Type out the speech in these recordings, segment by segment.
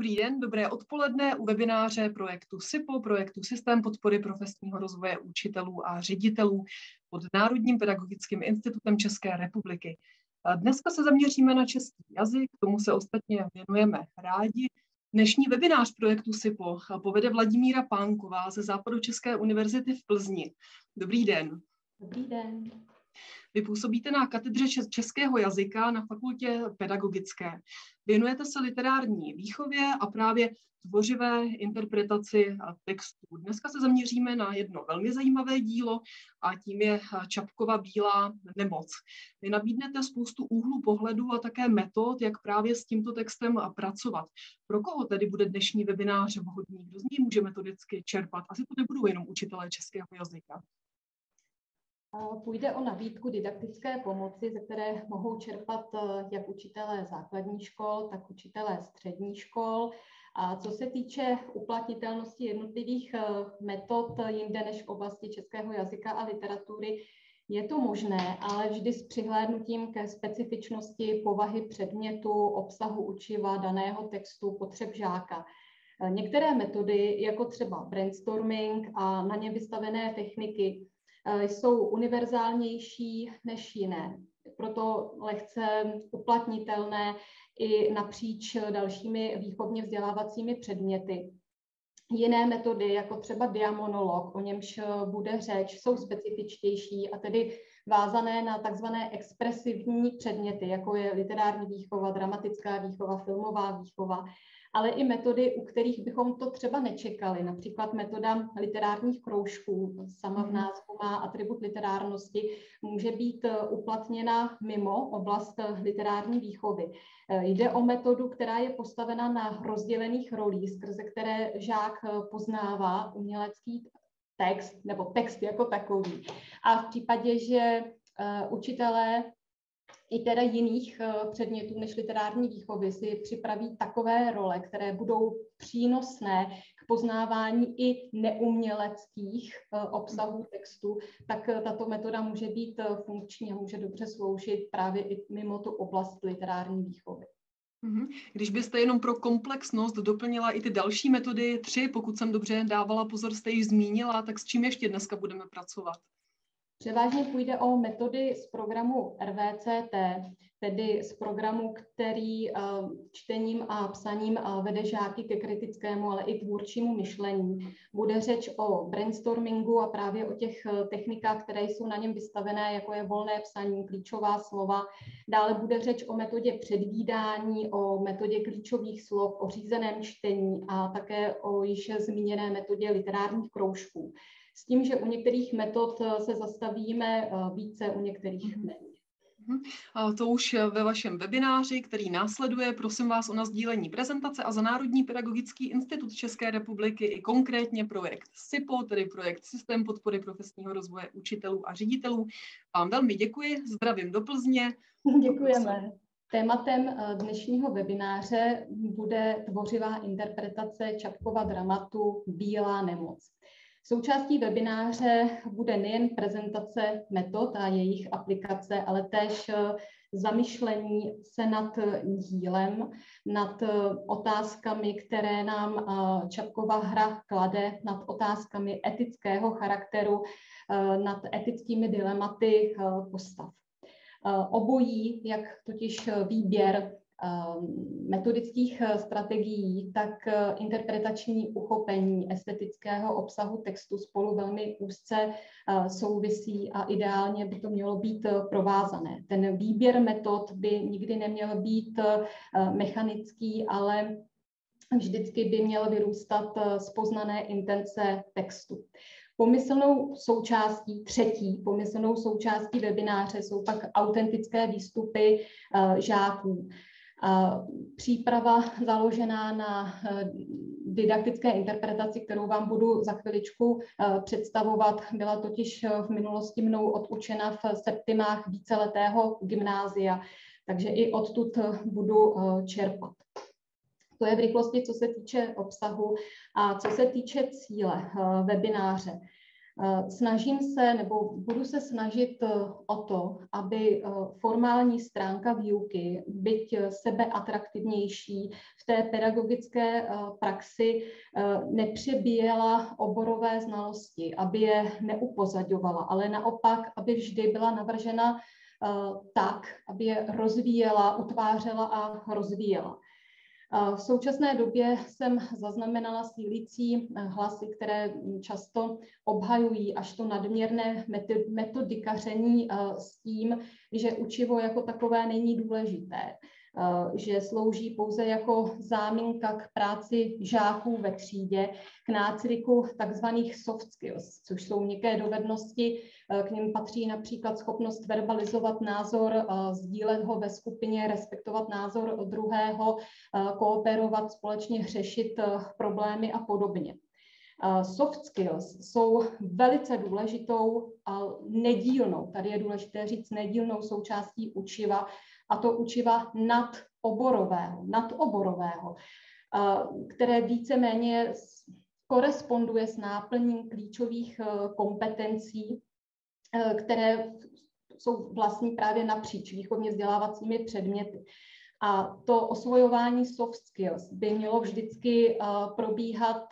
Dobrý den, dobré odpoledne u webináře projektu SIPO, projektu Systém podpory profesního rozvoje učitelů a ředitelů pod Národním pedagogickým institutem České republiky. Dneska se zaměříme na český jazyk, tomu se ostatně věnujeme rádi. Dnešní webinář projektu SIPO povede Vladimíra Pánková ze Západočeské univerzity v Plzni. Dobrý den. Dobrý den. Vy působíte na katedře českého jazyka na fakultě pedagogické. Věnujete se literární výchově a právě tvořivé interpretaci textů. Dneska se zaměříme na jedno velmi zajímavé dílo a tím je Čapkova Bílá nemoc. Vy nabídnete spoustu úhlů pohledu a také metod, jak právě s tímto textem pracovat. Pro koho tedy bude dnešní webinář vhodný? Kdo z něj může metodicky čerpat? Asi to nebudou jenom učitelé českého jazyka. Půjde o nabídku didaktické pomoci, ze které mohou čerpat jak učitelé základních škol, tak učitelé středních škol. A co se týče uplatnitelnosti jednotlivých metod jinde než v oblasti českého jazyka a literatury, je to možné, ale vždy s přihlédnutím ke specifičnosti povahy předmětu, obsahu učiva, daného textu, potřeb žáka. Některé metody, jako třeba brainstorming a na ně vystavené techniky, jsou univerzálnější než jiné, proto lehce uplatnitelné i napříč dalšími výchovně vzdělávacími předměty. Jiné metody, jako třeba diamonolog, o němž bude řeč, jsou specifičtější a tedy vázané na takzvané expresivní předměty, jako je literární výchova, dramatická výchova, filmová výchova, ale i metody, u kterých bychom to třeba nečekali. Například metoda literárních kroužků, sama v názvu má atribut literárnosti, může být uplatněna mimo oblast literární výchovy. Jde o metodu, která je postavena na rozdělených rolích, skrze které žák poznává umělecký text nebo text jako takový. A v případě, že učitelé i teda jiných předmětů než literární výchovy si připraví takové role, které budou přínosné k poznávání i neuměleckých obsahů textu, tak tato metoda může být funkční a může dobře sloužit právě i mimo tu oblast literární výchovy. Když byste jenom pro komplexnost doplnila i ty další metody, 3, pokud jsem dobře dávala pozor, jste již zmínila, tak s čím ještě dneska budeme pracovat? Převážně půjde o metody z programu RVCT, tedy z programu, který čtením a psaním vede žáky ke kritickému, ale i tvůrčímu myšlení. Bude řeč o brainstormingu a právě o těch technikách, které jsou na něm vystavené, jako je volné psaní, klíčová slova. Dále bude řeč o metodě předvídání, o metodě klíčových slov, o řízeném čtení a také o již zmíněné metodě literárních kroužků. S tím, že u některých metod se zastavíme více, u některých méně. To už ve vašem webináři, který následuje, prosím vás o nasdílení prezentace a za Národní pedagogický institut České republiky i konkrétně projekt SIPO, tedy projekt Systém podpory profesního rozvoje učitelů a ředitelů. Vám velmi děkuji, zdravím do Plzně. Děkujeme. Tématem dnešního webináře bude tvořivá interpretace Čapkova dramatu Bílá nemoc. Součástí webináře bude nejen prezentace metod a jejich aplikace, ale též zamyšlení se nad dílem, nad otázkami, které nám Čapkova hra klade, nad otázkami etického charakteru, nad etickými dilematy postav. Obojí, jak totiž výběr metodických strategií, tak interpretační uchopení estetického obsahu textu spolu velmi úzce souvisí a ideálně by to mělo být provázané. Ten výběr metod by nikdy neměl být mechanický, ale vždycky by měl vyrůstat z poznané intence textu. Třetí pomyslnou součástí webináře jsou pak autentické výstupy žáků. Příprava založená na didaktické interpretaci, kterou vám budu za chviličku představovat, byla totiž v minulosti mnou odučena v septimách víceletého gymnázia, takže i odtud budu čerpat. To je v rychlosti, co se týče obsahu a co se týče cíle webináře. Snažím se, nebo budu se snažit o to, aby formální stránka výuky, byť sebeatraktivnější, v té pedagogické praxi nepřebíjela oborové znalosti, aby je neupozaďovala, ale naopak, aby vždy byla navržena tak, aby je rozvíjela, utvářela a rozvíjela. V současné době jsem zaznamenala sílící hlasy, které často obhajují až to nadměrné metodikaření s tím, že učivo jako takové není důležité, že slouží pouze jako záminka k práci žáků ve třídě, k nácviku takzvaných soft skills, což jsou měkké dovednosti, k nim patří například schopnost verbalizovat názor, sdílet ho ve skupině, respektovat názor druhého, kooperovat, společně řešit problémy a podobně. Soft skills jsou velice důležitou a nedílnou, tady je důležité říct nedílnou součástí učiva, a to učiva nadoborového, které víceméně koresponduje s náplní klíčových kompetencí, které jsou vlastní právě napříč výchovně vzdělávacími předměty. A to osvojování soft skills by mělo vždycky probíhat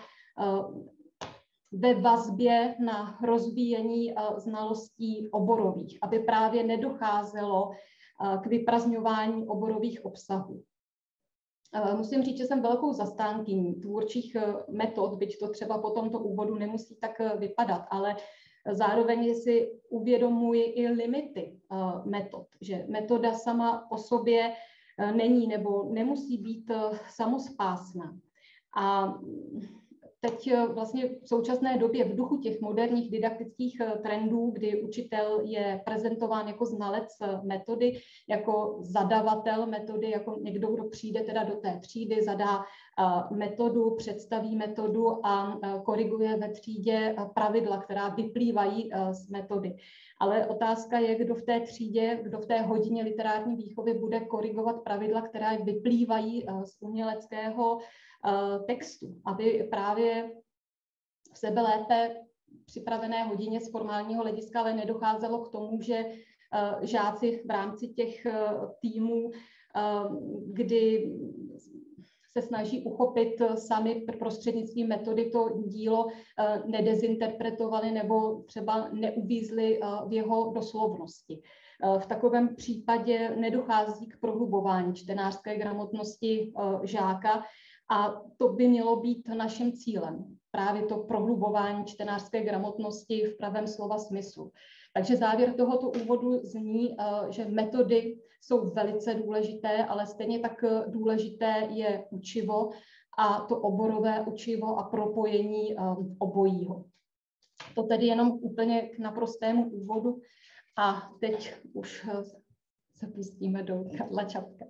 ve vazbě na rozvíjení znalostí oborových, aby právě nedocházelo k vyprazňování oborových obsahů. Musím říct, že jsem velkou zastánkyní tvůrčích metod, byť to třeba po tomto úvodu nemusí tak vypadat, ale zároveň si uvědomuji i limity metod, že metoda sama o sobě není nebo nemusí být samospásná. A teď vlastně v současné době v duchu těch moderních didaktických trendů, kdy učitel je prezentován jako znalec metody, jako zadavatel metody, jako někdo, kdo přijde teda do té třídy, zadá metodu, představí metodu a koriguje ve třídě pravidla, která vyplývají z metody. Ale otázka je, kdo v té třídě, kdo v té hodině literární výchovy bude korigovat pravidla, která vyplývají z uměleckého textu, aby právě v sebe lépe připravené hodině z formálního hlediska ale nedocházelo k tomu, že žáci v rámci těch týmů, kdy se snaží uchopit sami prostřednictvím metody to dílo, nedezinterpretovali nebo třeba neuvízli v jeho doslovnosti. V takovém případě nedochází k prohlubování čtenářské gramotnosti žáka a to by mělo být naším cílem. Právě to prohlubování čtenářské gramotnosti v pravém slova smyslu. Takže závěr tohoto úvodu zní, že metody jsou velice důležité, ale stejně tak důležité je učivo a to oborové učivo a propojení obojího. To tedy jenom úplně k naprostému úvodu a teď už se pustíme do Karla Čapka.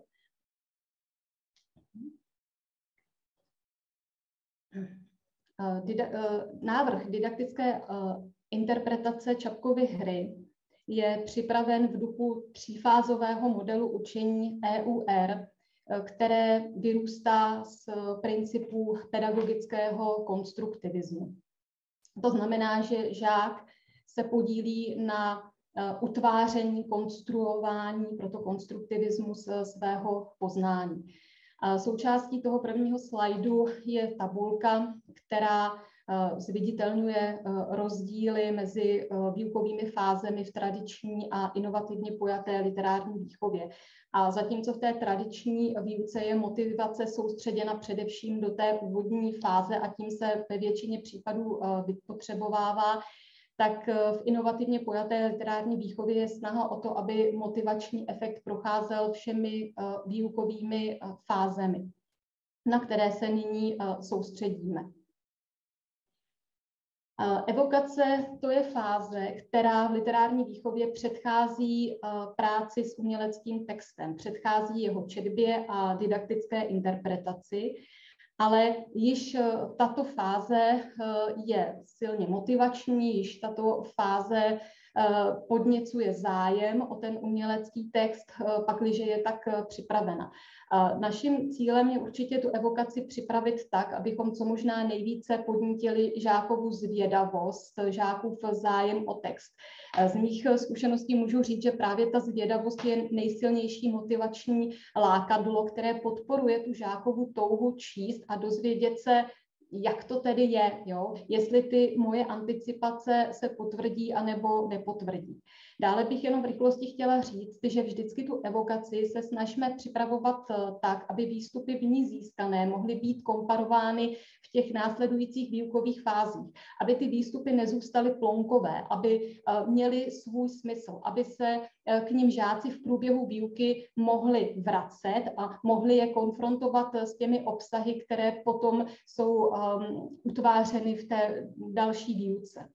Návrh didaktické interpretace Čapkovy hry je připraven v duchu třífázového modelu učení EUR, které vyrůstá z principů pedagogického konstruktivismu. To znamená, že žák se podílí na utváření, konstruování, proto konstruktivismus svého poznání. Součástí toho prvního slajdu je tabulka, která zviditelňuje rozdíly mezi výukovými fázemi v tradiční a inovativně pojaté literární výchově. A zatímco v té tradiční výuce je motivace soustředěna především do té úvodní fáze a tím se ve většině případů vypotřebovává, tak v inovativně pojaté literární výchově je snaha o to, aby motivační efekt procházel všemi výukovými fázemi, na které se nyní soustředíme. Evokace to je fáze, která v literární výchově předchází práci s uměleckým textem, předchází jeho četbě a didaktické interpretaci ale již tato fáze je silně motivační, již tato fáze podněcuje zájem o ten umělecký text, pakliže je tak připravena. Naším cílem je určitě tu evokaci připravit tak, abychom co možná nejvíce podnítili žákovu zvědavost, žákův zájem o text. Z mých zkušeností můžu říct, že právě ta zvědavost je nejsilnější motivační lákadlo, které podporuje tu žákovu touhu číst a dozvědět se, jak to tedy je, jo? Jestli ty moje anticipace se potvrdí anebo nepotvrdí. Dále bych jenom v rychlosti chtěla říct, že vždycky tu evokaci se snažíme připravovat tak, aby výstupy v ní získané mohly být komparovány v těch následujících výukových fázích, aby ty výstupy nezůstaly plonkové, aby měly svůj smysl, aby se k nim žáci v průběhu výuky mohli vracet a mohli je konfrontovat s těmi obsahy, které potom jsou utvářeny v té další výuce.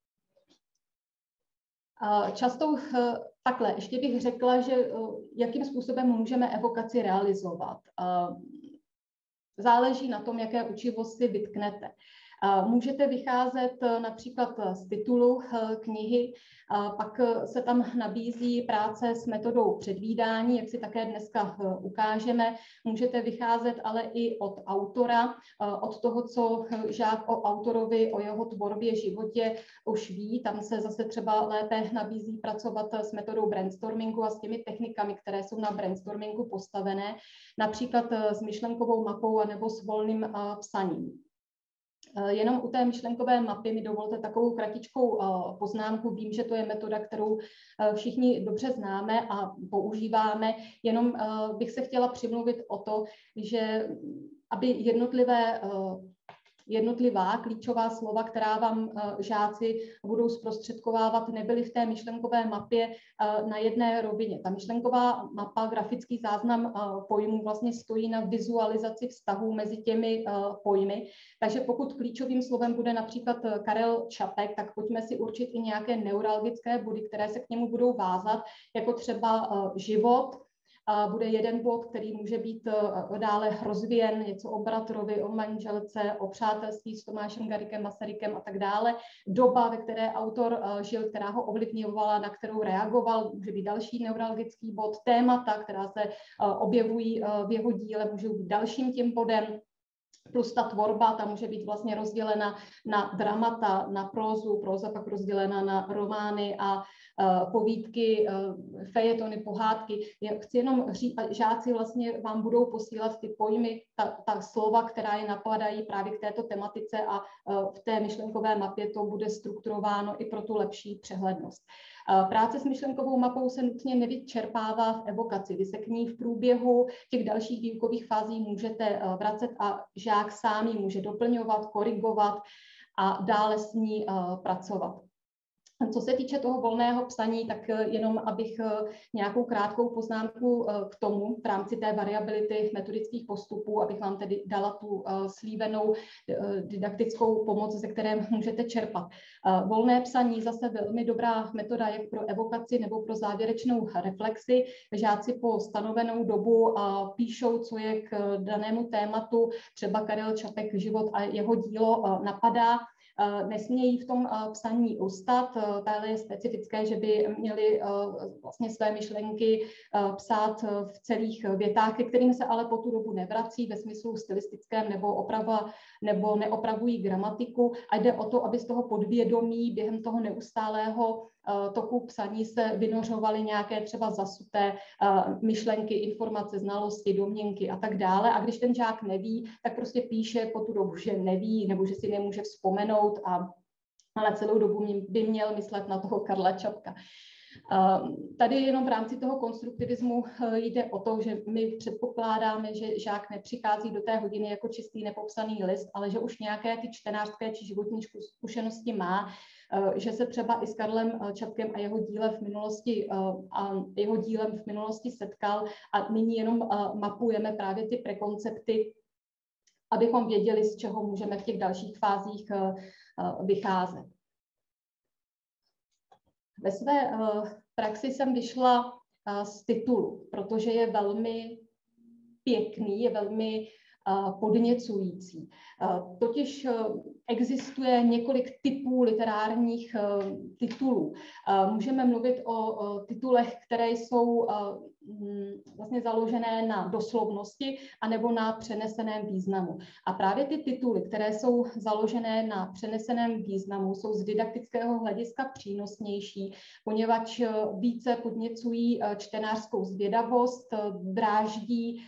Často takhle, ještě bych řekla, že jakým způsobem můžeme evokaci realizovat. Záleží na tom, jaké učivo si vytknete. Můžete vycházet například z titulu knihy, pak se tam nabízí práce s metodou předvídání, jak si také dneska ukážeme. Můžete vycházet ale i od autora, od toho, co žák o autorovi, o jeho tvorbě, životě už ví. Tam se zase třeba lépe nabízí pracovat s metodou brainstormingu a s těmi technikami, které jsou na brainstormingu postavené, například s myšlenkovou mapou nebo s volným psaním. Jenom u té myšlenkové mapy mi dovolte takovou kratičkou poznámku. Vím, že to je metoda, kterou všichni dobře známe a používáme, jenom bych se chtěla přimluvit o to, že aby jednotlivá klíčová slova, která vám žáci budou zprostředkovávat, nebyly v té myšlenkové mapě na jedné rovině. Ta myšlenková mapa, grafický záznam pojmů vlastně stojí na vizualizaci vztahů mezi těmi pojmy. Takže pokud klíčovým slovem bude například Karel Čapek, tak pojďme si určit i nějaké neuralgické body, které se k němu budou vázat, jako třeba život. Bude jeden bod, který může být dále rozvíjen, něco o bratrovi, o manželce, o přátelství s Tomášem Garriguem, Masarykem a tak dále. Doba, ve které autor žil, která ho ovlivňovala, na kterou reagoval, může být další neuralgický bod. Témata, která se objevují v jeho díle, můžou být dalším tím bodem. Plus ta tvorba, ta může být vlastně rozdělena na dramata, na prózu, próza pak rozdělena na romány a povídky, fejetony, pohádky. Chci jenom říct, žáci vlastně vám budou posílat ty pojmy, ta slova, která je napadají právě k této tematice a v té myšlenkové mapě to bude strukturováno i pro tu lepší přehlednost. Práce s myšlenkovou mapou se nutně nevyčerpává v evokaci. Vy se k ní v průběhu těch dalších výukových fází můžete vracet a žák sám ji může doplňovat, korigovat a dále s ní pracovat. Co se týče toho volného psaní, tak jenom abych nějakou krátkou poznámku k tomu v rámci té variability metodických postupů, abych vám tedy dala tu slíbenou didaktickou pomoc, ze které můžete čerpat. Volné psaní zase velmi dobrá metoda jak pro evokaci nebo pro závěrečnou reflexi. Žáci po stanovenou dobu píšou, co je k danému tématu, třeba Karel Čapek, život a jeho dílo napadá. Nesmějí v tom psaní ustat, ale je specifické, že by měli vlastně své myšlenky psát v celých větách, ke kterým se ale po tu dobu nevrací ve smyslu stylistickém nebo neopravují gramatiku a jde o to, aby z toho podvědomí během toho neustálého toku psaní se vynořovaly nějaké třeba zasuté myšlenky, informace, znalosti, domněnky a tak dále. A když ten žák neví, tak prostě píše po tu dobu, že neví nebo že si nemůže vzpomenout, ale celou dobu by měl myslet na toho Karla Čapka. Tady jenom v rámci toho konstruktivismu jde o to, že my předpokládáme, že žák nepřichází do té hodiny jako čistý nepopsaný list, ale že už nějaké ty čtenářské či životní zkušenosti má, že se třeba i s Karlem Čapkem a jeho dílem v minulosti setkal a nyní jenom mapujeme právě ty prekoncepty, abychom věděli, z čeho můžeme v těch dalších fázích vycházet. Ve své praxi jsem vyšla z titulu, protože je velmi pěkný, je velmi podněcující. Totiž existuje několik typů literárních titulů. Můžeme mluvit o titulech, které jsou vlastně založené na doslovnosti anebo na přeneseném významu. A právě ty tituly, které jsou založené na přeneseném významu, jsou z didaktického hlediska přínosnější, poněvadž více podněcují čtenářskou zvědavost, dráždí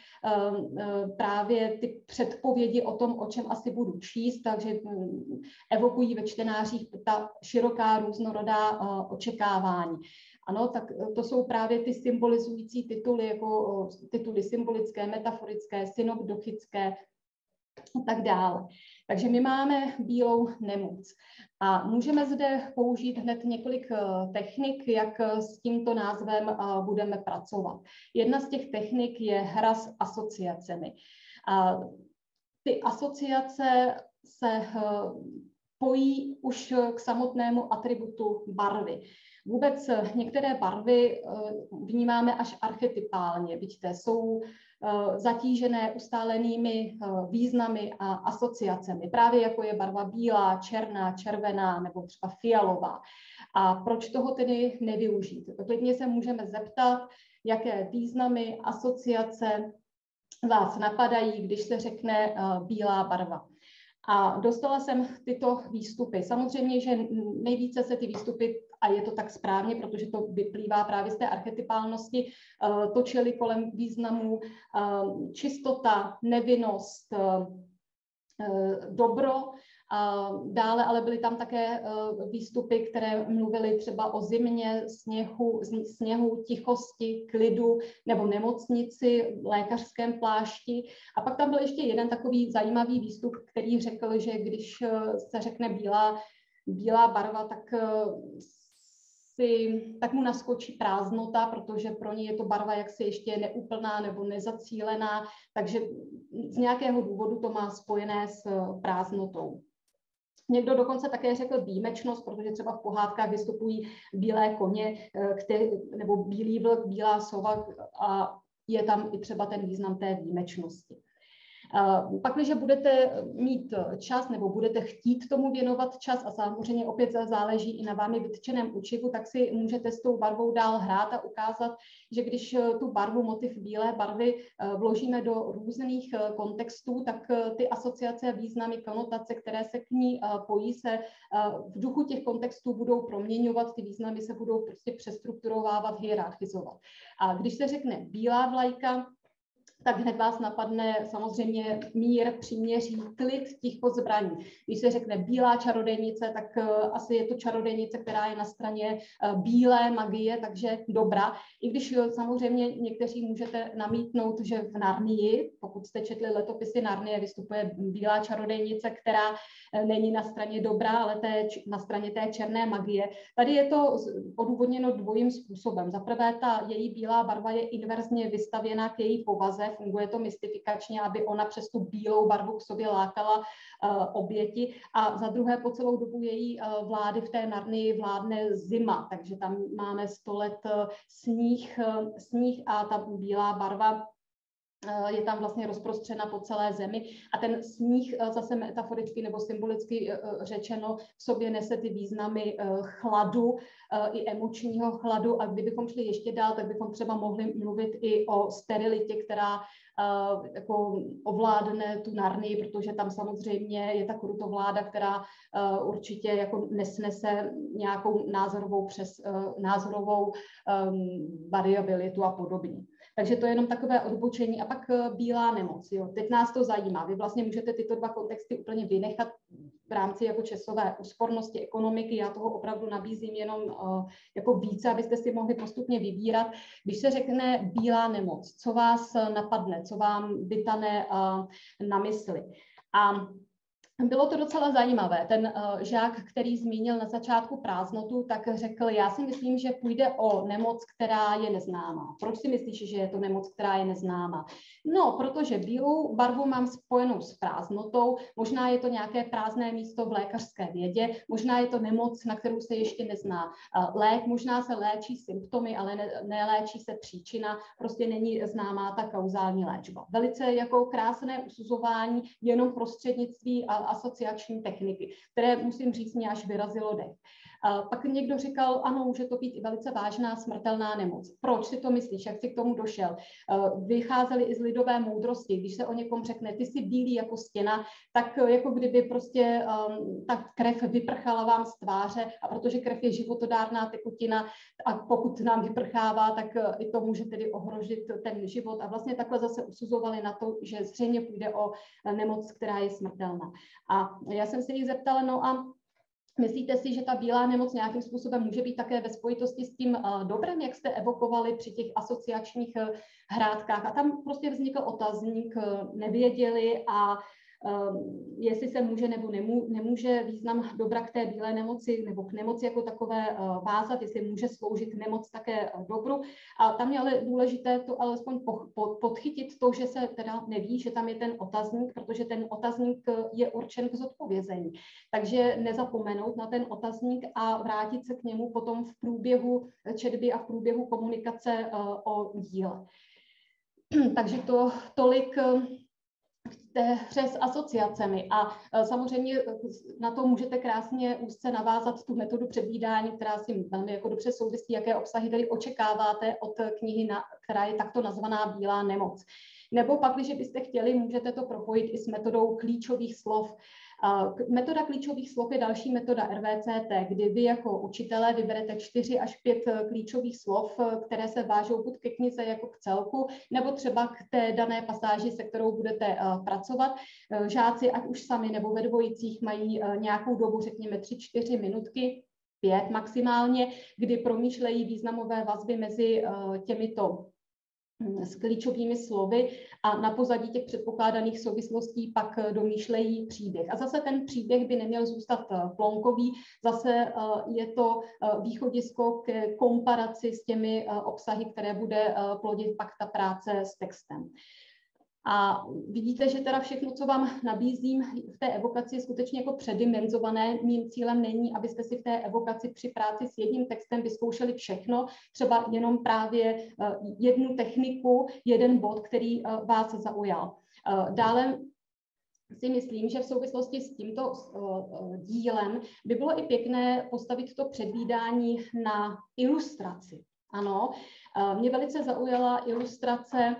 právě ty předpovědi o tom, o čem asi budu číst, takže evokují ve čtenářích ta široká různorodá očekávání. Ano, tak to jsou právě ty symbolizující tituly, jako tituly symbolické, metaforické, synopdochické a tak dále. Takže my máme bílou nemoc. A můžeme zde použít hned několik technik, jak s tímto názvem budeme pracovat. Jedna z těch technik je hra s asociacemi. Ty asociace se pojí už k samotnému atributu barvy. Vůbec některé barvy vnímáme až archetypálně, vidíte, jsou zatížené ustálenými významy a asociacemi, právě jako je barva bílá, černá, červená nebo třeba fialová. A proč toho tedy nevyužít? Klidně se můžeme zeptat, jaké významy, asociace vás napadají, když se řekne bílá barva. A dostala jsem tyto výstupy. Samozřejmě, že nejvíce se ty výstupy, a je to tak správně, protože to vyplývá právě z té archetypálnosti, točily kolem významů čistota, nevinnost, dobro. Dále ale byly tam také výstupy, které mluvily třeba o zimě, sněhu, tichosti, klidu nebo nemocnici, lékařském plášti. A pak tam byl ještě jeden takový zajímavý výstup, který řekl, že když se řekne bílá barva, tak mu naskočí prázdnota, protože pro ně je to barva jaksi ještě neúplná nebo nezacílená, takže z nějakého důvodu to má spojené s prázdnotou. Někdo dokonce také řekl výjimečnost, protože třeba v pohádkách vystupují bílé koně, nebo bílý vlk, bílá sova a je tam i třeba ten význam té výjimečnosti. Pak, když budete mít čas nebo budete chtít tomu věnovat čas a samozřejmě opět záleží i na vámi vytčeném učivu, tak si můžete s tou barvou dál hrát a ukázat, že když tu barvu, motiv bílé barvy vložíme do různých kontextů, tak ty asociace, významy, konotace, které se k ní pojí, se v duchu těch kontextů budou proměňovat, ty významy se budou prostě přestrukturovávat, hierarchizovat. A když se řekne bílá vlajka, tak hned vás napadne samozřejmě mír, příměří, klid, ticho, zbraní. Když se řekne bílá čarodejnice, tak asi je to čarodejnice, která je na straně bílé magie, takže dobrá. I když samozřejmě někteří můžete namítnout, že v Narnii, pokud jste četli letopisy Narnie, vystupuje bílá čarodejnice, která není na straně dobrá, ale na straně té černé magie. Tady je to odůvodněno dvojím způsobem. Za prvé, ta její bílá barva je inverzně vystavěná k její povaze, funguje to mystifikačně, aby ona přes tu bílou barvu k sobě lákala oběti. A za druhé, po celou dobu její vlády v té Narnii vládne zima, takže tam máme 100 let sníh a ta bílá barva je tam vlastně rozprostřena po celé zemi a ten sníh zase metaforicky nebo symbolicky řečeno v sobě nese ty významy chladu i emočního chladu a kdybychom šli ještě dál, tak bychom třeba mohli mluvit i o sterilitě, která jako ovládne tu Narnii, protože tam samozřejmě je ta krutovláda, která určitě jako nesnese nějakou názorovou variabilitu a podobně. Takže to je jenom takové odbočení. A pak bílá nemoc. Jo. Teď nás to zajímá. Vy vlastně můžete tyto dva kontexty úplně vynechat v rámci jako časové úspornosti ekonomiky. Já toho opravdu nabízím jenom jako více, abyste si mohli postupně vybírat. Když se řekne bílá nemoc, co vás napadne, co vám vytane na mysli? A Bylo to docela zajímavé. Ten žák, který zmínil na začátku prázdnotu, tak řekl, já si myslím, že půjde o nemoc, která je neznámá. Proč si myslíš, že je to nemoc, která je neznámá? No, protože bílou barvu mám spojenou s prázdnotou, možná je to nějaké prázdné místo v lékařské vědě, možná je to nemoc, na kterou se ještě nezná lék, možná se léčí symptomy, ale neléčí se příčina, prostě není známá ta kauzální léčba. Velice jako krásné usuzování jenom prostřednictví asociační techniky, které, musím říct, mě až vyrazilo dech. Pak někdo říkal, ano, může to být i velice vážná smrtelná nemoc. Proč si to myslíš, jak jsi k tomu došel? Vycházeli i z lidové moudrosti, když se o někom řekne, ty jsi bílý jako stěna, tak jako kdyby prostě ta krev vyprchala vám z tváře, a protože krev je životodárná tekutina a pokud nám vyprchává, tak i to může tedy ohrožit ten život. A vlastně takhle zase usuzovali na to, že zřejmě půjde o nemoc, která je smrtelná. A já jsem se jich zeptala, no a myslíte si, že ta bílá nemoc nějakým způsobem může být také ve spojitosti s tím dobrem, jak jste evokovali při těch asociačních hrádkách? A tam prostě vznikl otazník, nevěděli a jestli se může nebo nemůže význam dobra k té bílé nemoci nebo k nemoci jako takové vázat, jestli může sloužit nemoc také dobru. A tam je ale důležité to alespoň podchytit to, že se teda neví, že tam je ten otazník, protože ten otazník je určen k zodpovězení. Takže nezapomenout na ten otazník a vrátit se k němu potom v průběhu četby a v průběhu komunikace o díle. Takže to tolik k té hře s asociacemi. A samozřejmě na to můžete krásně úzce navázat tu metodu předvídání, která si velmi jako dobře souvisí, jaké obsahy tady očekáváte od knihy, která je takto nazvaná Bílá nemoc. Nebo pak, když byste chtěli, můžete to propojit i s metodou klíčových slov. Metoda klíčových slov je další metoda RVCT, kdy vy jako učitelé vyberete 4 až 5 klíčových slov, které se vážou buď ke knize jako k celku, nebo třeba k té dané pasáži, se kterou budete pracovat. Žáci, ať už sami nebo ve dvojicích, mají nějakou dobu, řekněme 3-4 minutky, 5 maximálně, kdy promýšlejí významové vazby mezi těmito s klíčovými slovy a na pozadí těch předpokládaných souvislostí pak domýšlejí příběh. A zase ten příběh by neměl zůstat plonkový, zase je to východisko k komparaci s těmi obsahy, které bude plodit pak ta práce s textem. A vidíte, že teda všechno, co vám nabízím v té evokaci, je skutečně jako předimenzované. Mým cílem není, abyste si v té evokaci při práci s jedním textem vyzkoušeli všechno, třeba jenom právě jednu techniku, jeden bod, který vás zaujal. Dále si myslím, že v souvislosti s tímto dílem by bylo i pěkné postavit to předvídání na ilustraci. Ano, mě velice zaujala ilustrace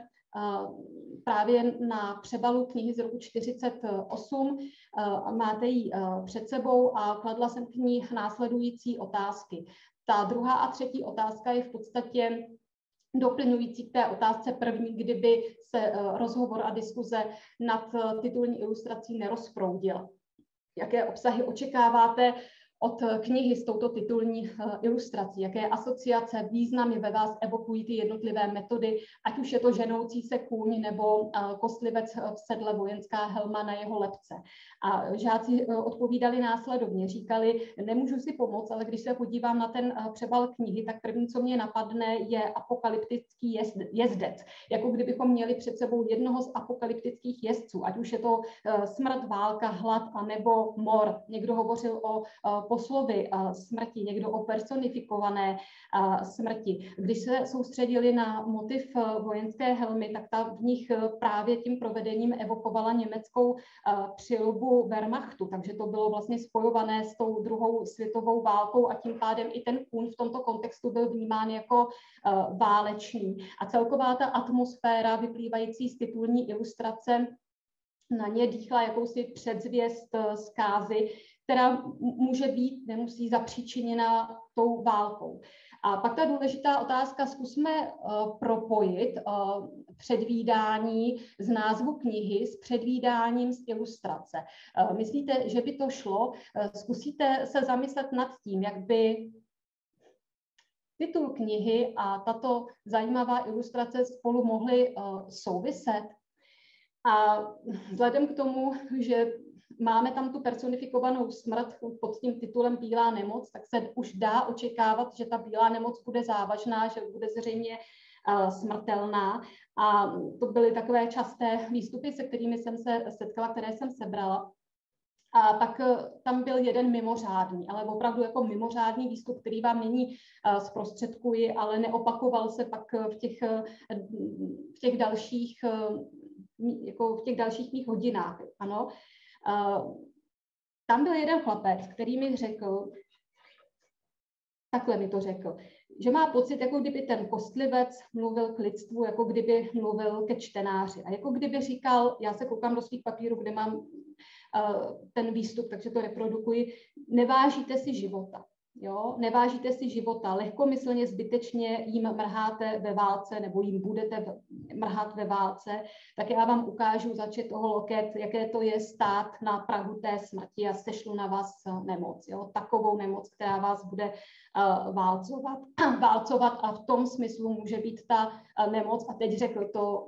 právě na přebalu knihy z roku 1948. Máte ji před sebou a kladla jsem k ní následující otázky. Ta druhá a třetí otázka je v podstatě doplňující k té otázce první, kdyby se rozhovor a diskuze nad titulní ilustrací nerozproudila. Jaké obsahy očekáváte od knihy s touto titulní ilustrací, jaké asociace, významy ve vás evokují ty jednotlivé metody, ať už je to ženoucí se kůň nebo kostlivec v sedle, vojenská helma na jeho lebce. A žáci odpovídali následovně, říkali, nemůžu si pomoct, ale když se podívám na ten přebal knihy, tak první, co mě napadne, je apokalyptický jezdec. Jako kdybychom měli před sebou jednoho z apokalyptických jezdců, ať už je to smrt, válka, hlad a nebo mor. Někdo hovořil o poslovy smrti, někdo o personifikované smrti. Když se soustředili na motiv vojenské helmy, tak ta v nich právě tím provedením evokovala německou přilbu Wehrmachtu, takže to bylo vlastně spojované s tou druhou světovou válkou a tím pádem i ten kůň v tomto kontextu byl vnímán jako válečný. A celková ta atmosféra vyplývající z titulní ilustrace na ně dýchla jakousi předzvěst zkázy, která může být, nemusí zapříčiněna tou válkou. A pak ta důležitá otázka, zkusme propojit předvídání z názvu knihy s předvídáním z ilustrace. Myslíte, že by to šlo? Zkusíte se zamyslet nad tím, jak by titul knihy a tato zajímavá ilustrace spolu mohly souviset. A vzhledem k tomu, že máme tam tu personifikovanou smrt pod tím titulem Bílá nemoc, tak se už dá očekávat, že ta bílá nemoc bude závažná, že bude zřejmě smrtelná. A to byly takové časté výstupy, se kterými jsem se setkala, které jsem sebrala. A pak tam byl jeden mimořádný, ale opravdu jako mimořádný výstup, který vám nyní zprostředkuji, ale neopakoval se pak v těch dalších mých hodinách. Ano. Tam byl jeden chlapec, který mi řekl, takhle mi to řekl, že má pocit, jako kdyby ten kostlivec mluvil k lidstvu, jako kdyby mluvil ke čtenáři. A jako kdyby říkal, já se koukám do svých papírů, kde mám ten výstup, takže to reprodukuji, nevážíte si života. Jo? Nevážíte si života, lehkomyslně, zbytečně jim mrháte ve válce nebo jim budete mrhat ve válce, tak já vám ukážu za toho loket, jaké to je stát na prahu té smrti a sešlu na vás nemoc. Jo? Takovou nemoc, která vás bude válcovat a v tom smyslu může být ta nemoc, a teď řekl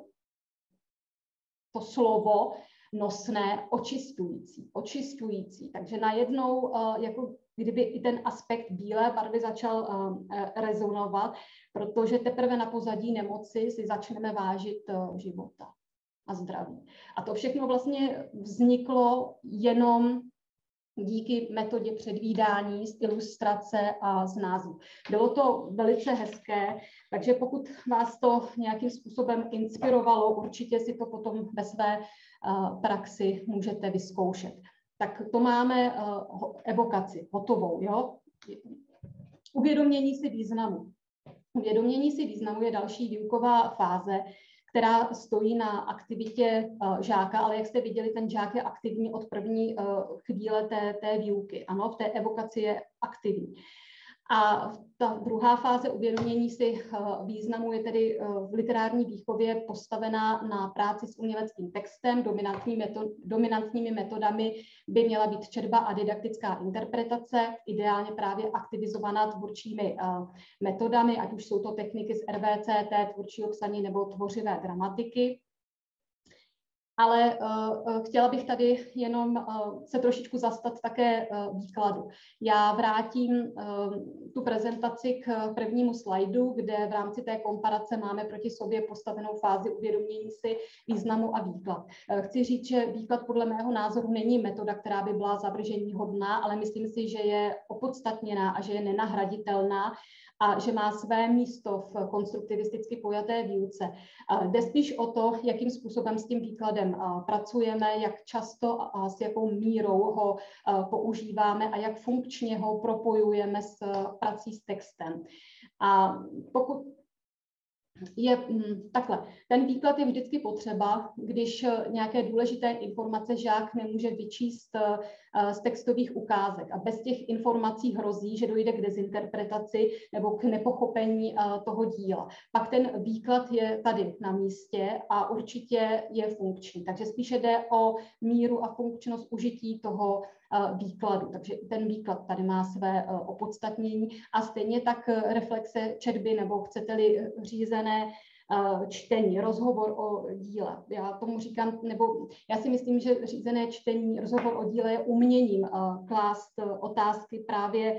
to slovo nosné, očistující. Takže najednou jako kdyby i ten aspekt bílé barvy začal rezonovat, protože teprve na pozadí nemoci si začneme vážit života a zdraví. A to všechno vlastně vzniklo jenom díky metodě předvídání, z ilustrace a z názvu. Bylo to velice hezké, takže pokud vás to nějakým způsobem inspirovalo, určitě si to potom ve své praxi můžete vyzkoušet. Tak to máme evokaci hotovou. Jo? Uvědomění si významu. Uvědomění si významu je další výuková fáze, která stojí na aktivitě žáka, ale jak jste viděli, ten žák je aktivní od první chvíle té výuky. Ano, v té evokaci je aktivní. A ta druhá fáze uvědomění si významu je tedy v literární výchově postavená na práci s uměleckým textem. Dominantními metodami by měla být četba a didaktická interpretace, ideálně právě aktivizovaná tvůrčími metodami, ať už jsou to techniky z RVCT, tvůrčího psaní nebo tvořivé gramatiky. Ale chtěla bych tady jenom se trošičku zastat také výkladu. Já vrátím tu prezentaci k prvnímu slajdu, kde v rámci té komparace máme proti sobě postavenou fázi uvědomění si významu a výklad. Chci říct, že výklad podle mého názoru není metoda, která by byla zavrženíhodná, ale myslím si, že je opodstatněná a že je nenahraditelná a že má své místo v konstruktivisticky pojaté výuce. Jde spíš o to, jakým způsobem s tím výkladem pracujeme, jak často a s jakou mírou ho používáme a jak funkčně ho propojujeme s prací s textem. A pokud je takhle. Ten výklad je vždycky potřeba, když nějaké důležité informace žák nemůže vyčíst z textových ukázek. A bez těch informací hrozí, že dojde k dezinterpretaci nebo k nepochopení toho díla. Pak ten výklad je tady na místě a určitě je funkční. Takže spíše jde o míru a funkčnost užití toho výkladu. Takže ten výklad tady má své opodstatnění a stejně tak reflexe četby nebo chcete-li řízené čtení, rozhovor o díle. Já tomu říkám, nebo já si myslím, že řízené čtení, rozhovor o díle je uměním klást otázky právě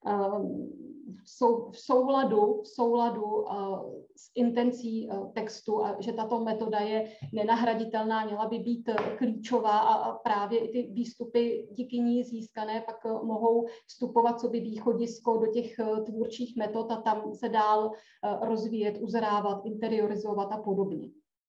v souladu s intencí textu a že tato metoda je nenahraditelná, měla by být klíčová a právě i ty výstupy díky ní získané pak mohou vstupovat coby východisko do těch tvůrčích metod a tam se dál rozvíjet, uzrávat, interiorizovat a podobně.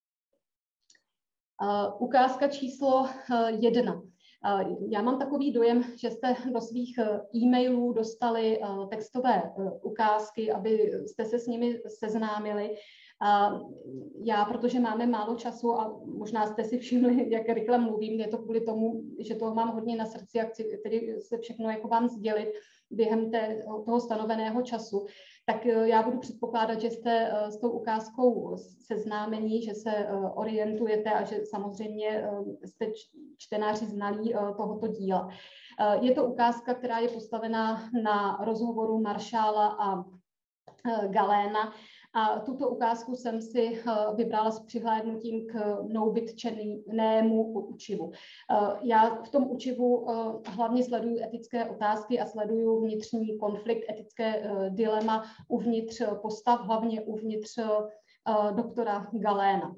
Ukázka číslo 1. Já mám takový dojem, že jste do svých e-mailů dostali textové ukázky, abyste se s nimi seznámili. Já, protože máme málo času a možná jste si všimli, jak rychle mluvím, je to kvůli tomu, že toho mám hodně na srdci a chci tedy se všechno jako vám sdělit během toho stanoveného času, tak já budu předpokládat, že jste s tou ukázkou seznámení, že se orientujete a že samozřejmě jste čtenáři znalí tohoto díla. Je to ukázka, která je postavená na rozhovoru Maršála a Galéna A tuto ukázku jsem si vybrala s přihlédnutím k mnou vytčenému učivu. Já v tom učivu hlavně sleduju etické otázky a sleduju vnitřní konflikt, etické dilema uvnitř postav, hlavně uvnitř doktora Galéna.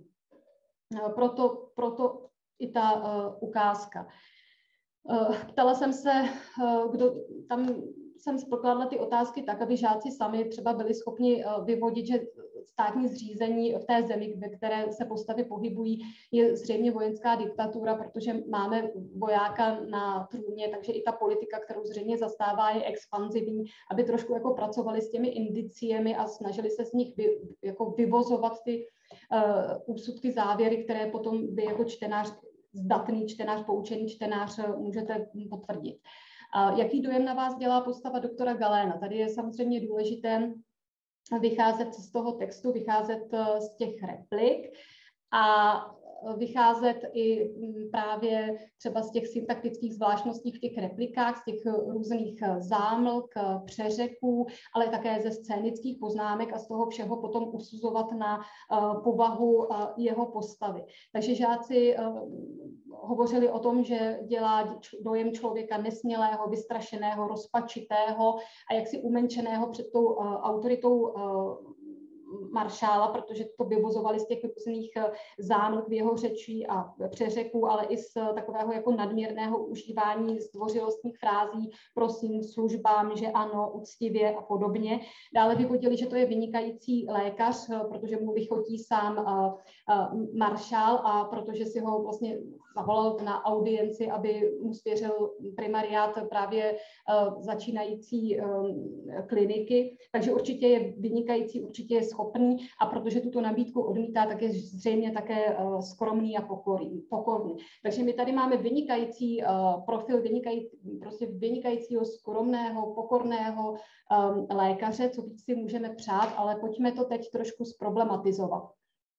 Proto i ta ukázka. Ptala jsem se, kdo tam jsem pokládala ty otázky tak, aby žáci sami třeba byli schopni vyvodit, že státní zřízení v té zemi, ve které se postavy pohybují, je zřejmě vojenská diktatura, protože máme vojáka na trůně, takže i ta politika, kterou zřejmě zastává, je expanzivní, aby trošku jako pracovali s těmi indiciemi a snažili se z nich jako vyvozovat ty úsudky, závěry, které potom by jako čtenář, zdatný čtenář, poučený čtenář můžete potvrdit. Jaký dojem na vás dělá postava doktora Galéna? Tady je samozřejmě důležité vycházet z toho textu, vycházet z těch replik a vycházet i právě třeba z těch syntaktických zvláštností v těch replikách, z těch různých zámlk, přeřeků, ale také ze scénických poznámek a z toho všeho potom usuzovat na povahu jeho postavy. Takže žáci hovořili o tom, že dělá dojem člověka nesmělého, vystrašeného, rozpačitého a jaksi umenšeného před tou autoritou maršála, protože to vyvozovali z těch různých zámlk v jeho řeči a přeřeků, ale i z takového jako nadměrného užívání zdvořilostních frází, prosím, službám, že ano, úctivě a podobně. Dále vyvodili, že to je vynikající lékař, protože mu lichotí sám maršál a protože si ho vlastně zavolal na audienci, aby mu svěřil primariát právě začínající kliniky. Takže určitě je vynikající, určitě je schopný a protože tuto nabídku odmítá, tak je zřejmě také skromný a pokorný. Takže my tady máme vynikající profil, prostě vynikajícího, skromného, pokorného lékaře, co víc si můžeme přát, ale pojďme to teď trošku zproblematizovat.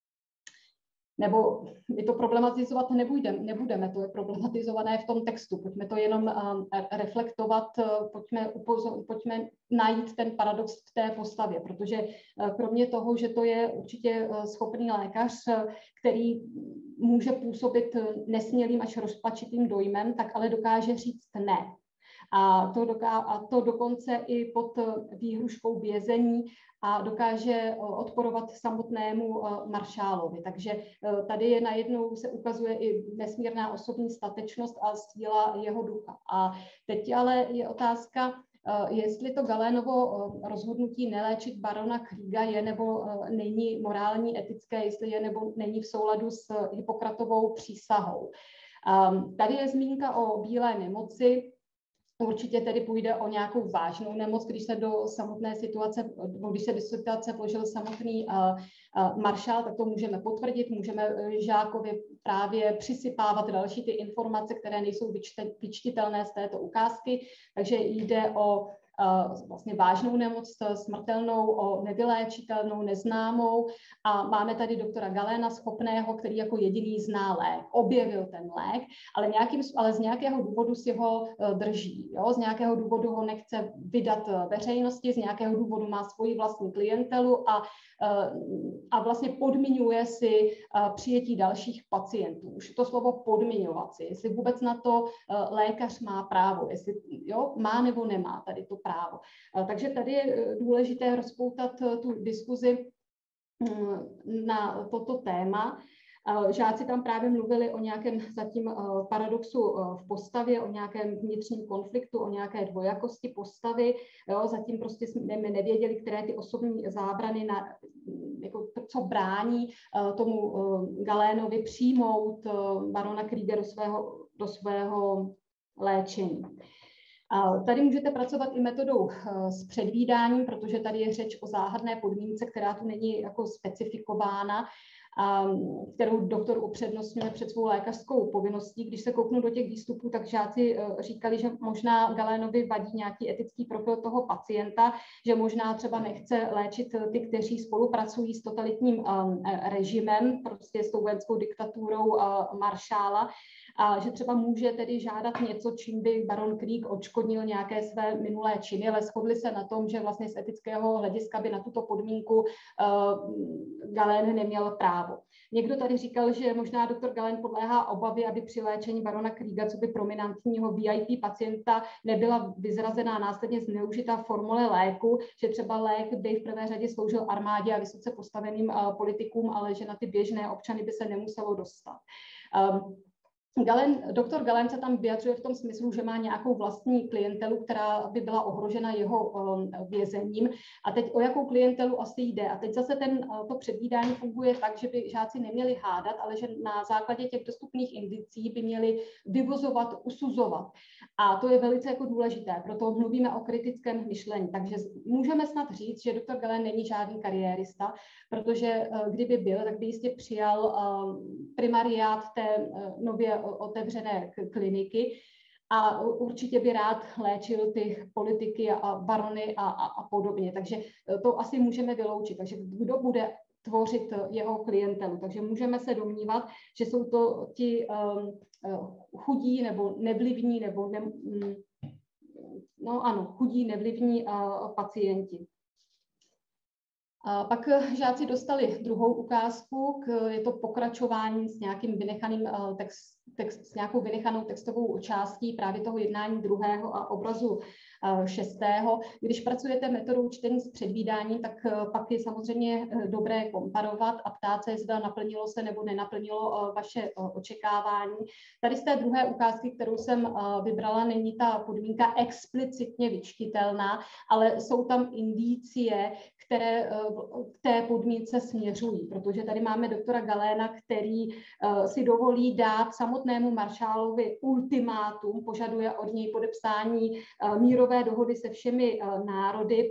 Nebo my to problematizovat nebudeme, to je problematizované v tom textu. Pojďme to jenom reflektovat, pojďme najít ten paradox v té postavě, protože kromě toho, že to je určitě schopný lékař, který může působit nesmělým až rozpačitým dojmem, tak ale dokáže říct ne. A to dokonce i pod výhruškou vězení a dokáže odporovat samotnému maršálovi. Takže tady je najednou se ukazuje i nesmírná osobní statečnost a síla jeho ducha. A teď ale je otázka, jestli to Galénovo rozhodnutí neléčit barona Kriega je nebo není morální, etické, jestli je nebo není v souladu s Hippokratovou přísahou. Tady je zmínka o bílé nemoci. Určitě tedy půjde o nějakou vážnou nemoc, když se do samotné situace, když se do situace vložil samotný maršál, tak to můžeme potvrdit, můžeme žákovi právě přisypávat další ty informace, které nejsou vyčtitelné z této ukázky, takže jde o vlastně vážnou nemoc, smrtelnou, o nevyléčitelnou, neznámou a máme tady doktora Galéna schopného, který jako jediný zná lék, objevil ten lék, ale z nějakého důvodu si ho drží, jo? Z nějakého důvodu ho nechce vydat veřejnosti, z nějakého důvodu má svoji vlastní klientelu a vlastně podmiňuje si přijetí dalších pacientů. Už to slovo podmiňovat si, jestli vůbec na to lékař má právo, jestli jo, má nebo nemá tady to právo. Takže tady je důležité rozpoutat tu diskuzi na toto téma. Žáci tam právě mluvili o nějakém zatím paradoxu v postavě, o nějakém vnitřním konfliktu, o nějaké dvojakosti postavy. Jo, zatím prostě jsme nevěděli, které ty osobní zábrany, jako co brání tomu Galénovi přijmout barona Kriega do svého léčení. Tady můžete pracovat i metodou s předvídáním, protože tady je řeč o záhadné podmínce, která tu není jako specifikována. kterou doktor upřednostňuje před svou lékařskou povinností. Když se kouknu do těch výstupů, tak žáci říkali, že možná Galénovi vadí nějaký etický profil toho pacienta, že možná třeba nechce léčit ty, kteří spolupracují s totalitním režimem, prostě s tou vojenskou diktaturou maršála, a že třeba může tedy žádat něco, čím by baron Krieg odškodnil nějaké své minulé činy, ale shodli se na tom, že vlastně z etického hlediska by na tuto podmínku Galén neměl právo. Někdo tady říkal, že možná doktor Galén podléhá obavě, aby při léčení barona Kriega, co by prominentního VIP pacienta, nebyla vyzrazená následně zneužitá formule léku, že třeba lék by v prvé řadě sloužil armádě a vysoce postaveným politikům, ale že na ty běžné občany by se nemuselo dostat. Doktor Galén se tam vyjadřuje v tom smyslu, že má nějakou vlastní klientelu, která by byla ohrožena jeho vězením. A teď o jakou klientelu asi jde? A teď zase to předvídání funguje tak, že by žáci neměli hádat, ale že na základě těch dostupných indicí by měli vyvozovat, usuzovat. A to je velice jako důležité, proto mluvíme o kritickém myšlení. Takže můžeme snad říct, že doktor Galén není žádný kariérista, protože kdyby byl, tak by jistě přijal primariát té nově otevřené kliniky a určitě by rád léčil ty politiky a barony a podobně. Takže to asi můžeme vyloučit. Takže kdo bude tvořit jeho klientelu? Takže můžeme se domnívat, že jsou to ti chudí nebo nevlivní, nebo chudí nevlivní pacienti. A pak žáci dostali druhou ukázku, je to pokračování s nějakým vynechaným s nějakou vynechanou textovou částí právě toho jednání druhého a obrazu šestého. Když pracujete metodou čtení s předvídáním, tak pak je samozřejmě dobré komparovat a ptát se, zda naplnilo se nebo nenaplnilo vaše očekávání. Tady z té druhé ukázky, kterou jsem vybrala, není ta podmínka explicitně vyčtitelná, ale jsou tam indicie, které k té podmínce směřují, protože tady máme doktora Galéna, který si dovolí dát samotnému maršálovi ultimátum, požaduje od něj podepsání mírové dohody se všemi národy,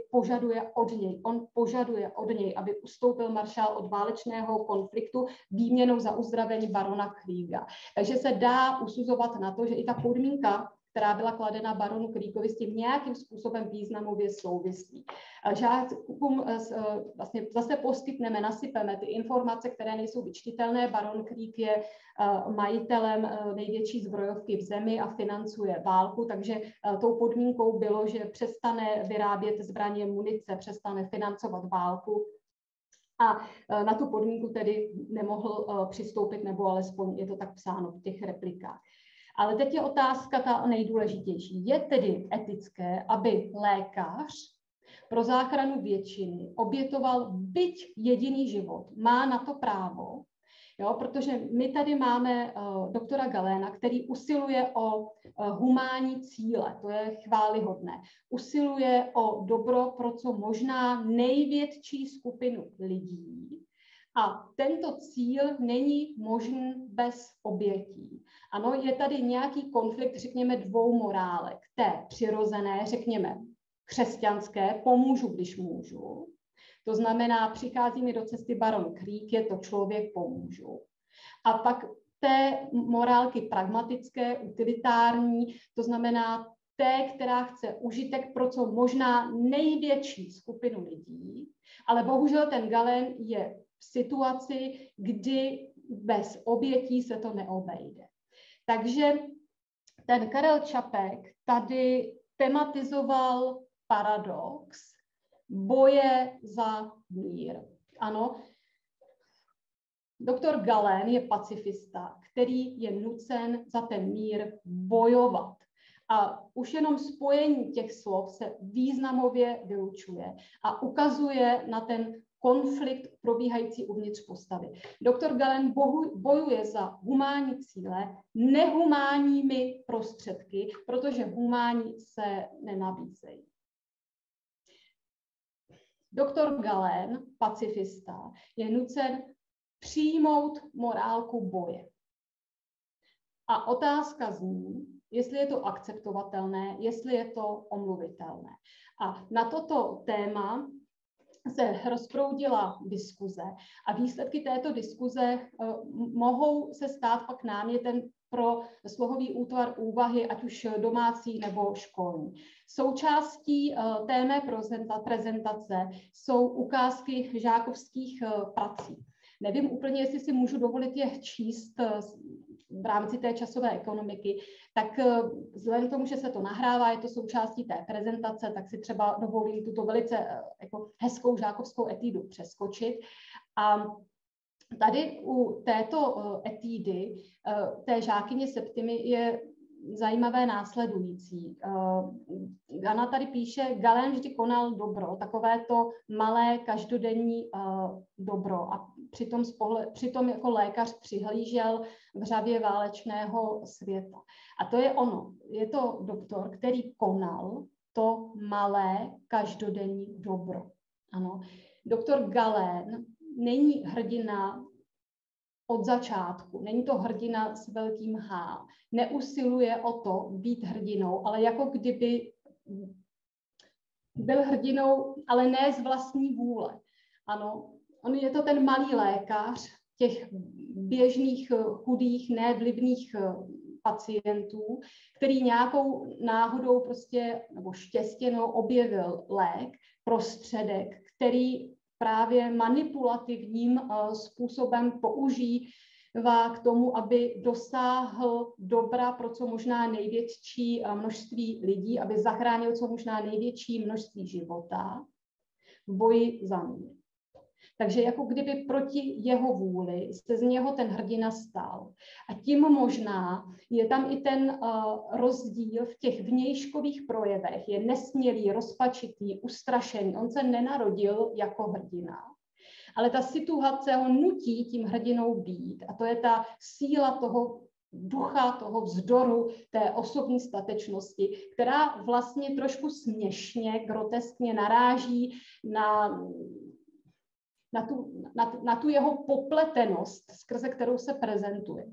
on požaduje od něj, aby ustoupil maršál od válečného konfliktu výměnou za uzdravení barona Kriega. Takže se dá usuzovat na to, že i ta podmínka, která byla kladena baronu Kriegovi, s tím nějakým způsobem významově souvislí. Žákům vlastně zase poskytneme, nasypeme ty informace, které nejsou vyčtitelné. Baron Krieg je majitelem největší zbrojovky v zemi a financuje válku, takže tou podmínkou bylo, že přestane vyrábět zbraně, munice, přestane financovat válku. A na tu podmínku tedy nemohl přistoupit, nebo alespoň je to tak psáno v těch replikách. Ale teď je otázka ta nejdůležitější. Je tedy etické, aby lékař pro záchranu většiny obětoval byť jediný život? Má na to právo, jo? Protože my tady máme doktora Galéna, který usiluje o humánní cíle, to je chvályhodné. Usiluje o dobro pro co možná největší skupinu lidí. A tento cíl není možný bez obětí. Ano, je tady nějaký konflikt, řekněme, dvou morálek. Té přirozené, řekněme, křesťanské, pomůžu, když můžu. To znamená, přichází mi do cesty baron Krieg, je to člověk, pomůžu. A pak té morálky pragmatické, utilitární, to znamená té, která chce užitek pro co možná největší skupinu lidí. Ale bohužel ten Galén je v situaci, kdy bez obětí se to neobejde. Takže ten Karel Čapek tady tematizoval paradox boje za mír. Ano, doktor Galén je pacifista, který je nucen za ten mír bojovat. A už jenom spojení těch slov se významově vylučuje a ukazuje na ten konflikt probíhající uvnitř postavy. Doktor Galén bojuje za humánní cíle nehumánními prostředky, protože humánní se nenabízejí. Doktor Galén, pacifista, je nucen přijmout morálku boje. A otázka zní, jestli je to akceptovatelné, jestli je to omluvitelné. A na toto téma se rozproudila diskuze a výsledky této diskuze mohou se stát pak námětem pro slohový útvar úvahy, ať už domácí nebo školní. Součástí té mé prezentace jsou ukázky žákovských prací. Nevím úplně, jestli si můžu dovolit je číst v rámci té časové ekonomiky, tak vzhledem k tomu, že se to nahrává, je to součástí té prezentace, tak si třeba dovolím tuto velice jako hezkou žákovskou etídu přeskočit. A tady u této etídy té žákyně Septimy je zajímavé následující. Anna tady píše, Galén vždy konal dobro, takové to malé každodenní dobro a přitom jako lékař přihlížel v řavě válečného světa. A to je ono. Je to doktor, který konal to malé každodenní dobro. Ano. Doktor Galén není hrdina od začátku, není to hrdina s velkým H. Neusiluje o to být hrdinou, ale jako kdyby byl hrdinou, ale ne z vlastní vůle. Ano, on je to ten malý lékař těch běžných, chudých, nevlivných pacientů, který nějakou náhodou prostě, nebo štěstěnou objevil lék, prostředek, který právě manipulativním způsobem používá k tomu, aby dosáhl dobra pro co možná největší množství lidí, aby zachránil co možná největší množství života v boji za mír. Takže jako kdyby proti jeho vůli se z něho ten hrdina stal. A tím možná je tam i ten rozdíl v těch vnějškových projevech. Je nesmělý, rozpačitý, ustrašený. On se nenarodil jako hrdina. Ale ta situace ho nutí tím hrdinou být. A to je ta síla toho ducha, toho vzdoru, té osobní statečnosti, která vlastně trošku směšně, groteskně naráží na tu jeho popletenost, skrze kterou se prezentuje.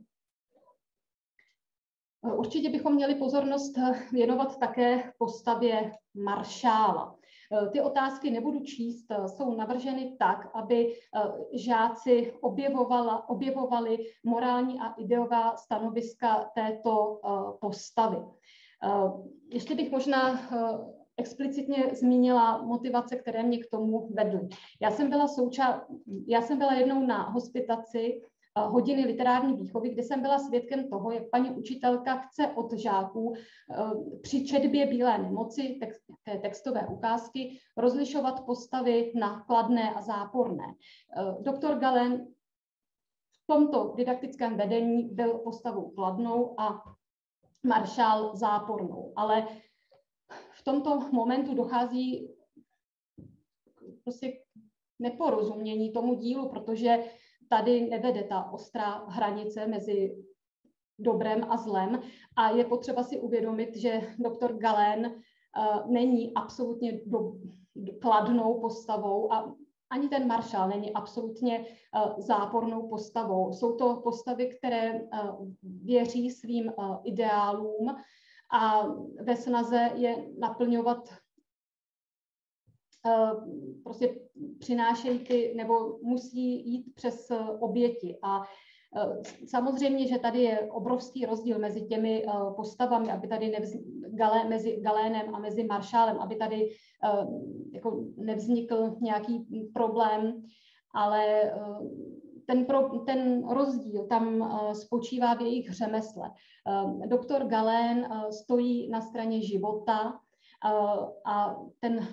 Určitě bychom měli pozornost věnovat také postavě maršála. Ty otázky nebudu číst, jsou navrženy tak, aby žáci objevovali morální a ideová stanoviska této postavy. Ještě bych možná explicitně zmínila motivace, které mě k tomu vedly. Já jsem byla jednou na hospitaci hodiny literární výchovy, kde jsem byla svědkem toho, jak paní učitelka chce od žáků při četbě Bílé nemoci, textové ukázky, rozlišovat postavy na kladné a záporné. Doktor Galén v tomto didaktickém vedení byl postavou kladnou a maršál zápornou, ale v tomto momentu dochází prostě k neporozumění tomu dílu, protože tady nevede ta ostrá hranice mezi dobrem a zlem a je potřeba si uvědomit, že doktor Galén není absolutně kladnou postavou a ani ten maršál není absolutně zápornou postavou. Jsou to postavy, které věří svým ideálům a ve snaze je naplňovat, prostě přinášejí nebo musí jít přes oběti. A samozřejmě, že tady je obrovský rozdíl mezi těmi postavami, aby tady mezi Galénem a mezi maršálem, aby tady jako nevznikl nějaký problém, ale ten rozdíl tam spočívá v jejich řemesle. Doktor Galén stojí na straně života a ten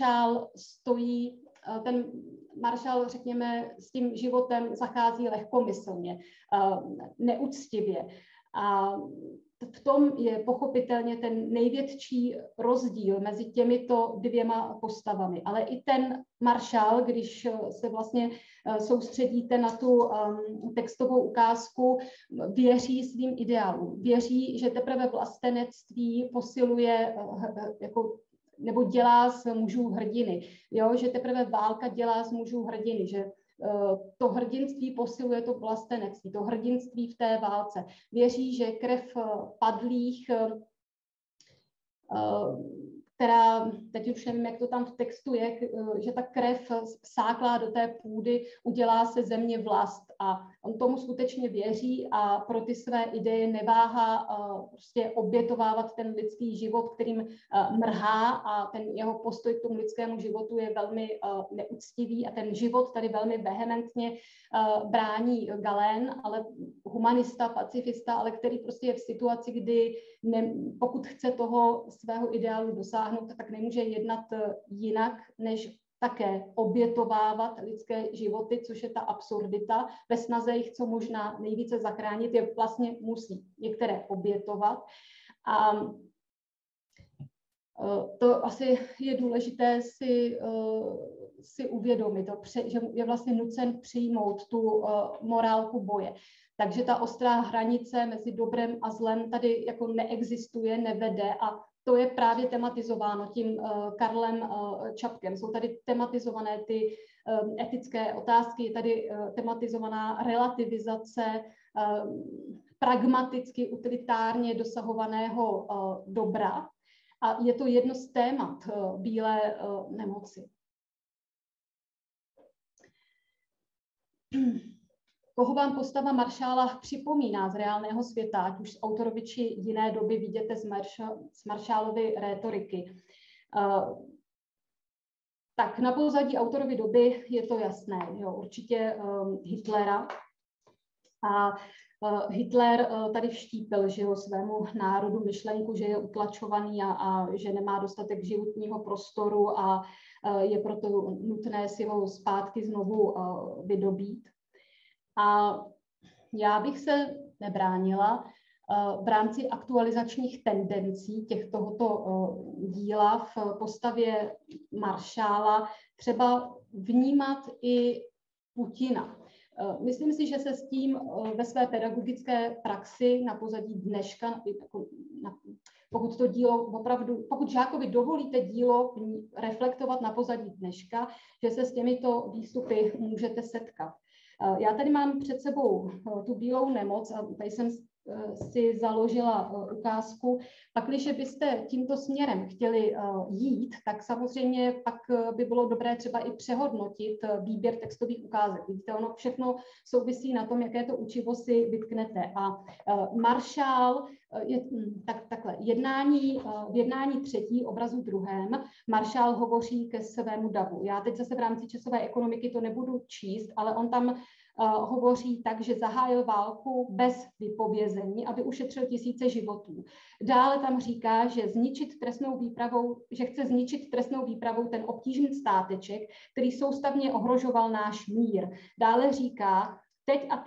maršál, řekněme, s tím životem zachází lehkomyslně, neuctivě. A v tom je pochopitelně ten největší rozdíl mezi těmito dvěma postavami. Ale i ten maršál, když se vlastně soustředíte na tu textovou ukázku, věří svým ideálům. Věří, že teprve vlastenectví posiluje nebo dělá z mužů hrdiny. Jo? Že teprve válka dělá z mužů hrdiny, že to hrdinství posiluje to vlastenectví, to hrdinství v té válce. Věří, že krev padlých která, teď už nevím, jak to tam v textu je, že ta krev vsáklá do té půdy, udělá se země vlast a on tomu skutečně věří a pro ty své ideje neváhá prostě obětovávat ten lidský život, kterým mrhá a ten jeho postoj k tomu lidskému životu je velmi neúctivý a ten život tady velmi vehementně brání Galén, ale humanista, pacifista, ale který prostě je v situaci, kdy pokud chce toho svého ideálu dosáhnout, tak nemůže jednat jinak, než také obětovávat lidské životy, což je ta absurdita. Ve snaze jich co možná nejvíce zachránit, je vlastně musí některé obětovat. A to asi je důležité si uvědomit, že je vlastně nucen přijmout tu morálku boje. Takže ta ostrá hranice mezi dobrem a zlem tady jako neexistuje, nevede a to je právě tematizováno tím Karlem Čapkem. Jsou tady tematizované ty etické otázky, je tady tematizovaná relativizace pragmaticky, utilitárně dosahovaného dobra a je to jedno z témat bílé nemoci. Koho vám postava Maršála připomíná z reálného světa, ať už z Autorovy či jiné doby vidíte z Maršálovy rétoriky. Tak na pozadí Autorovy doby je to jasné, jo, určitě Hitlera. A Hitler tady vštípil, že jo, svému národu myšlenku, že je utlačovaný a že nemá dostatek životního prostoru a je proto nutné si ho zpátky znovu vydobít. A já bych se nebránila v rámci aktualizačních tendencí tohoto díla v postavě Maršála třeba vnímat i Putina. Myslím si, že se s tím ve své pedagogické praxi na pozadí dneška, pokud to dílo opravdu, pokud žákovi dovolíte dílo reflektovat na pozadí dneška, že se s těmito výstupy můžete setkat. Já tady mám před sebou tu bílou nemoc a tady jsem si založila ukázku. Pakliže byste tímto směrem chtěli jít, tak samozřejmě pak by bylo dobré třeba i přehodnotit výběr textových ukázek. Vidíte, ono všechno souvisí na tom, jaké to učivo si vytknete. A Maršál, takhle, v jednání třetí, obrazu druhém, Maršál hovoří ke svému davu. Já teď zase v rámci časové ekonomiky to nebudu číst, ale on tam hovoří tak, že zahájil válku bez vypovězení, aby ušetřil tisíce životů. Dále tam říká, že chce zničit trestnou výpravou ten obtížný státeček, který soustavně ohrožoval náš mír. Dále říká, ať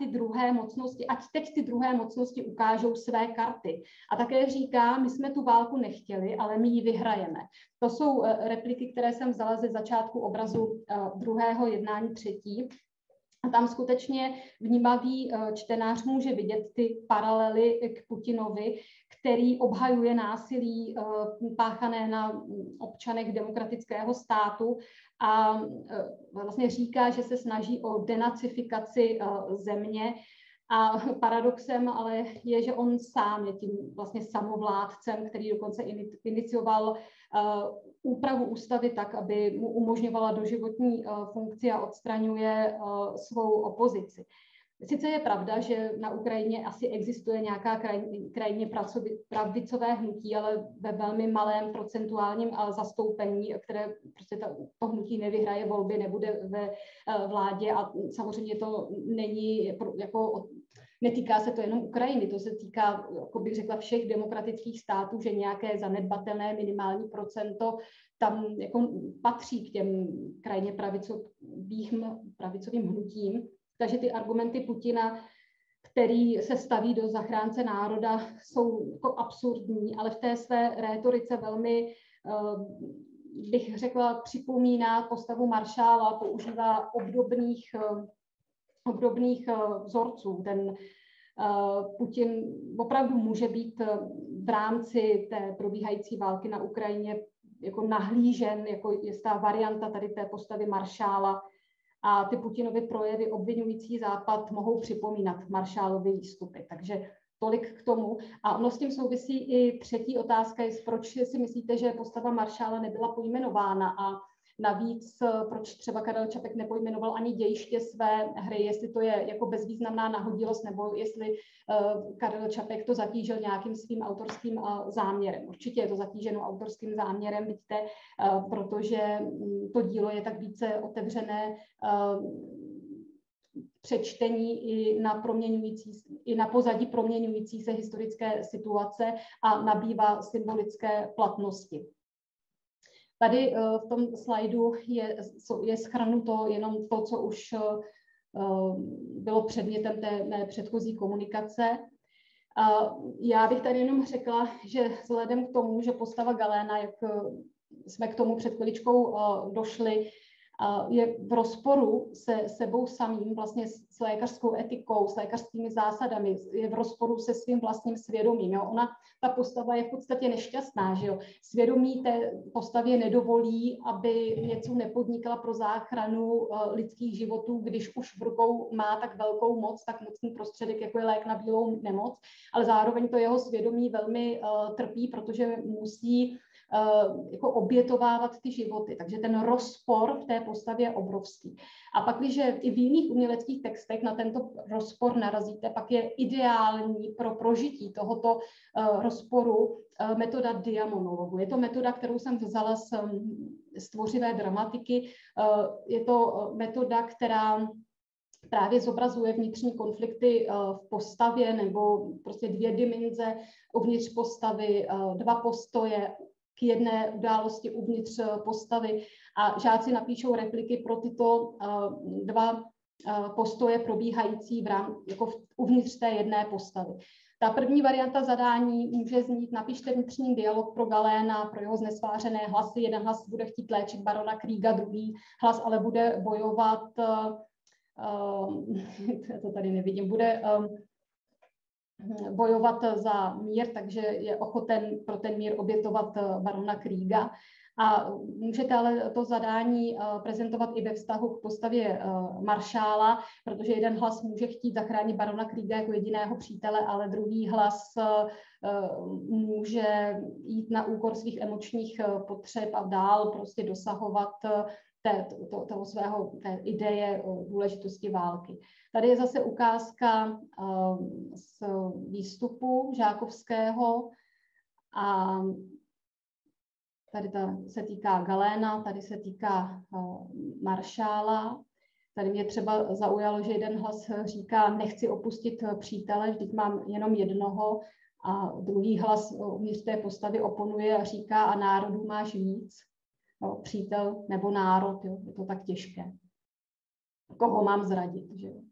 teď ty druhé mocnosti ukážou své karty. A také říká, my jsme tu válku nechtěli, ale my ji vyhrajeme. To jsou repliky, které jsem vzala ze začátku obrazu druhého jednání třetí. A tam skutečně vnímavý čtenář může vidět ty paralely k Putinovi, který obhajuje násilí páchané na občanech demokratického státu a vlastně říká, že se snaží o denacifikaci země. A paradoxem ale je, že on sám je tím vlastně samovládcem, který dokonce inicioval úpravu ústavy tak, aby mu umožňovala doživotní funkci a odstraňuje svou opozici. Sice je pravda, že na Ukrajině asi existuje nějaká krajně pravicové hnutí, ale ve velmi malém procentuálním zastoupení, které prostě to hnutí nevyhraje volby, nebude ve vládě a samozřejmě to není netýká se to jenom Ukrajiny, to se týká, jako bych řekla, všech demokratických států, že nějaké zanedbatelné minimální procento tam jako patří k těm krajně pravicovým hnutím. Takže ty argumenty Putina, který se staví do zachránce národa, jsou jako absurdní, ale v té své rétorice velmi, bych řekla, připomíná postavu Maršála, používá obdobných vzorců. Ten Putin opravdu může být v rámci té probíhající války na Ukrajině jako nahlížen, jako jistá varianta tady té postavy Maršála. A ty Putinovy projevy obvinující Západ mohou připomínat Maršálovy výstupy. Takže tolik k tomu. A ono s tím souvisí i třetí otázka, je, proč si myslíte, že postava maršála nebyla pojmenována a navíc, proč třeba Karel Čapek nepojmenoval ani dějiště své hry, jestli to je jako bezvýznamná nahodilost, nebo jestli Karel Čapek to zatížil nějakým svým autorským záměrem. Určitě je to zatíženo autorským záměrem, vidíte, protože to dílo je tak více otevřené přečtení i na pozadí proměňující se historické situace a nabývá symbolické platnosti. Tady v tom slajdu je shrnuto jenom to, co už bylo předmětem té mé předchozí komunikace. Já bych tady jenom řekla, že vzhledem k tomu, že postava Galéna, jak jsme k tomu před chviličkou došli, je v rozporu se sebou samým, vlastně s lékařskou etikou, s lékařskými zásadami, je v rozporu se svým vlastním svědomím. Jo? Ta postava je v podstatě nešťastná, že jo? Svědomí té postavě nedovolí, aby něco nepodnikla pro záchranu lidských životů, když už v rukou má tak velkou moc, tak mocný prostředek, jako je lék na bílou nemoc, ale zároveň to jeho svědomí velmi trpí, protože musí jako obětovávat ty životy. Takže ten rozpor v té postavě je obrovský. A pak, když i v jiných uměleckých textech na tento rozpor narazíte, pak je ideální pro prožití tohoto rozporu metoda diamonologu. Je to metoda, kterou jsem vzala z tvořivé dramatiky. Je to metoda, která právě zobrazuje vnitřní konflikty v postavě nebo prostě dvě dimenze uvnitř postavy, dva postoje k jedné události uvnitř postavy a žáci napíšou repliky pro tyto dva postoje probíhající jako uvnitř té jedné postavy. Ta první varianta zadání může znít: napište vnitřní dialog pro Galéna, pro jeho znesvářené hlasy. Jeden hlas bude chtít léčit barona Kriega, druhý hlas ale bude bojovat, to tady nevidím, bude bojovat za mír, takže je ochoten pro ten mír obětovat barona Kriega. A můžete ale to zadání prezentovat i ve vztahu k postavě maršála, protože jeden hlas může chtít zachránit barona Kriega jako jediného přítele, ale druhý hlas může jít na úkor svých emočních potřeb a dál prostě dosahovat té ideje o důležitosti války. Tady je zase ukázka z výstupu žákovského a tady se týká Galéna, tady se týká maršála. Tady mě třeba zaujalo, že jeden hlas říká: nechci opustit přítele, vždyť mám jenom jednoho, a druhý hlas uvnitř té postavy oponuje a říká: a národů máš víc. No, přítel nebo národ, jo, je to tak těžké. Koho mám zradit, že jo?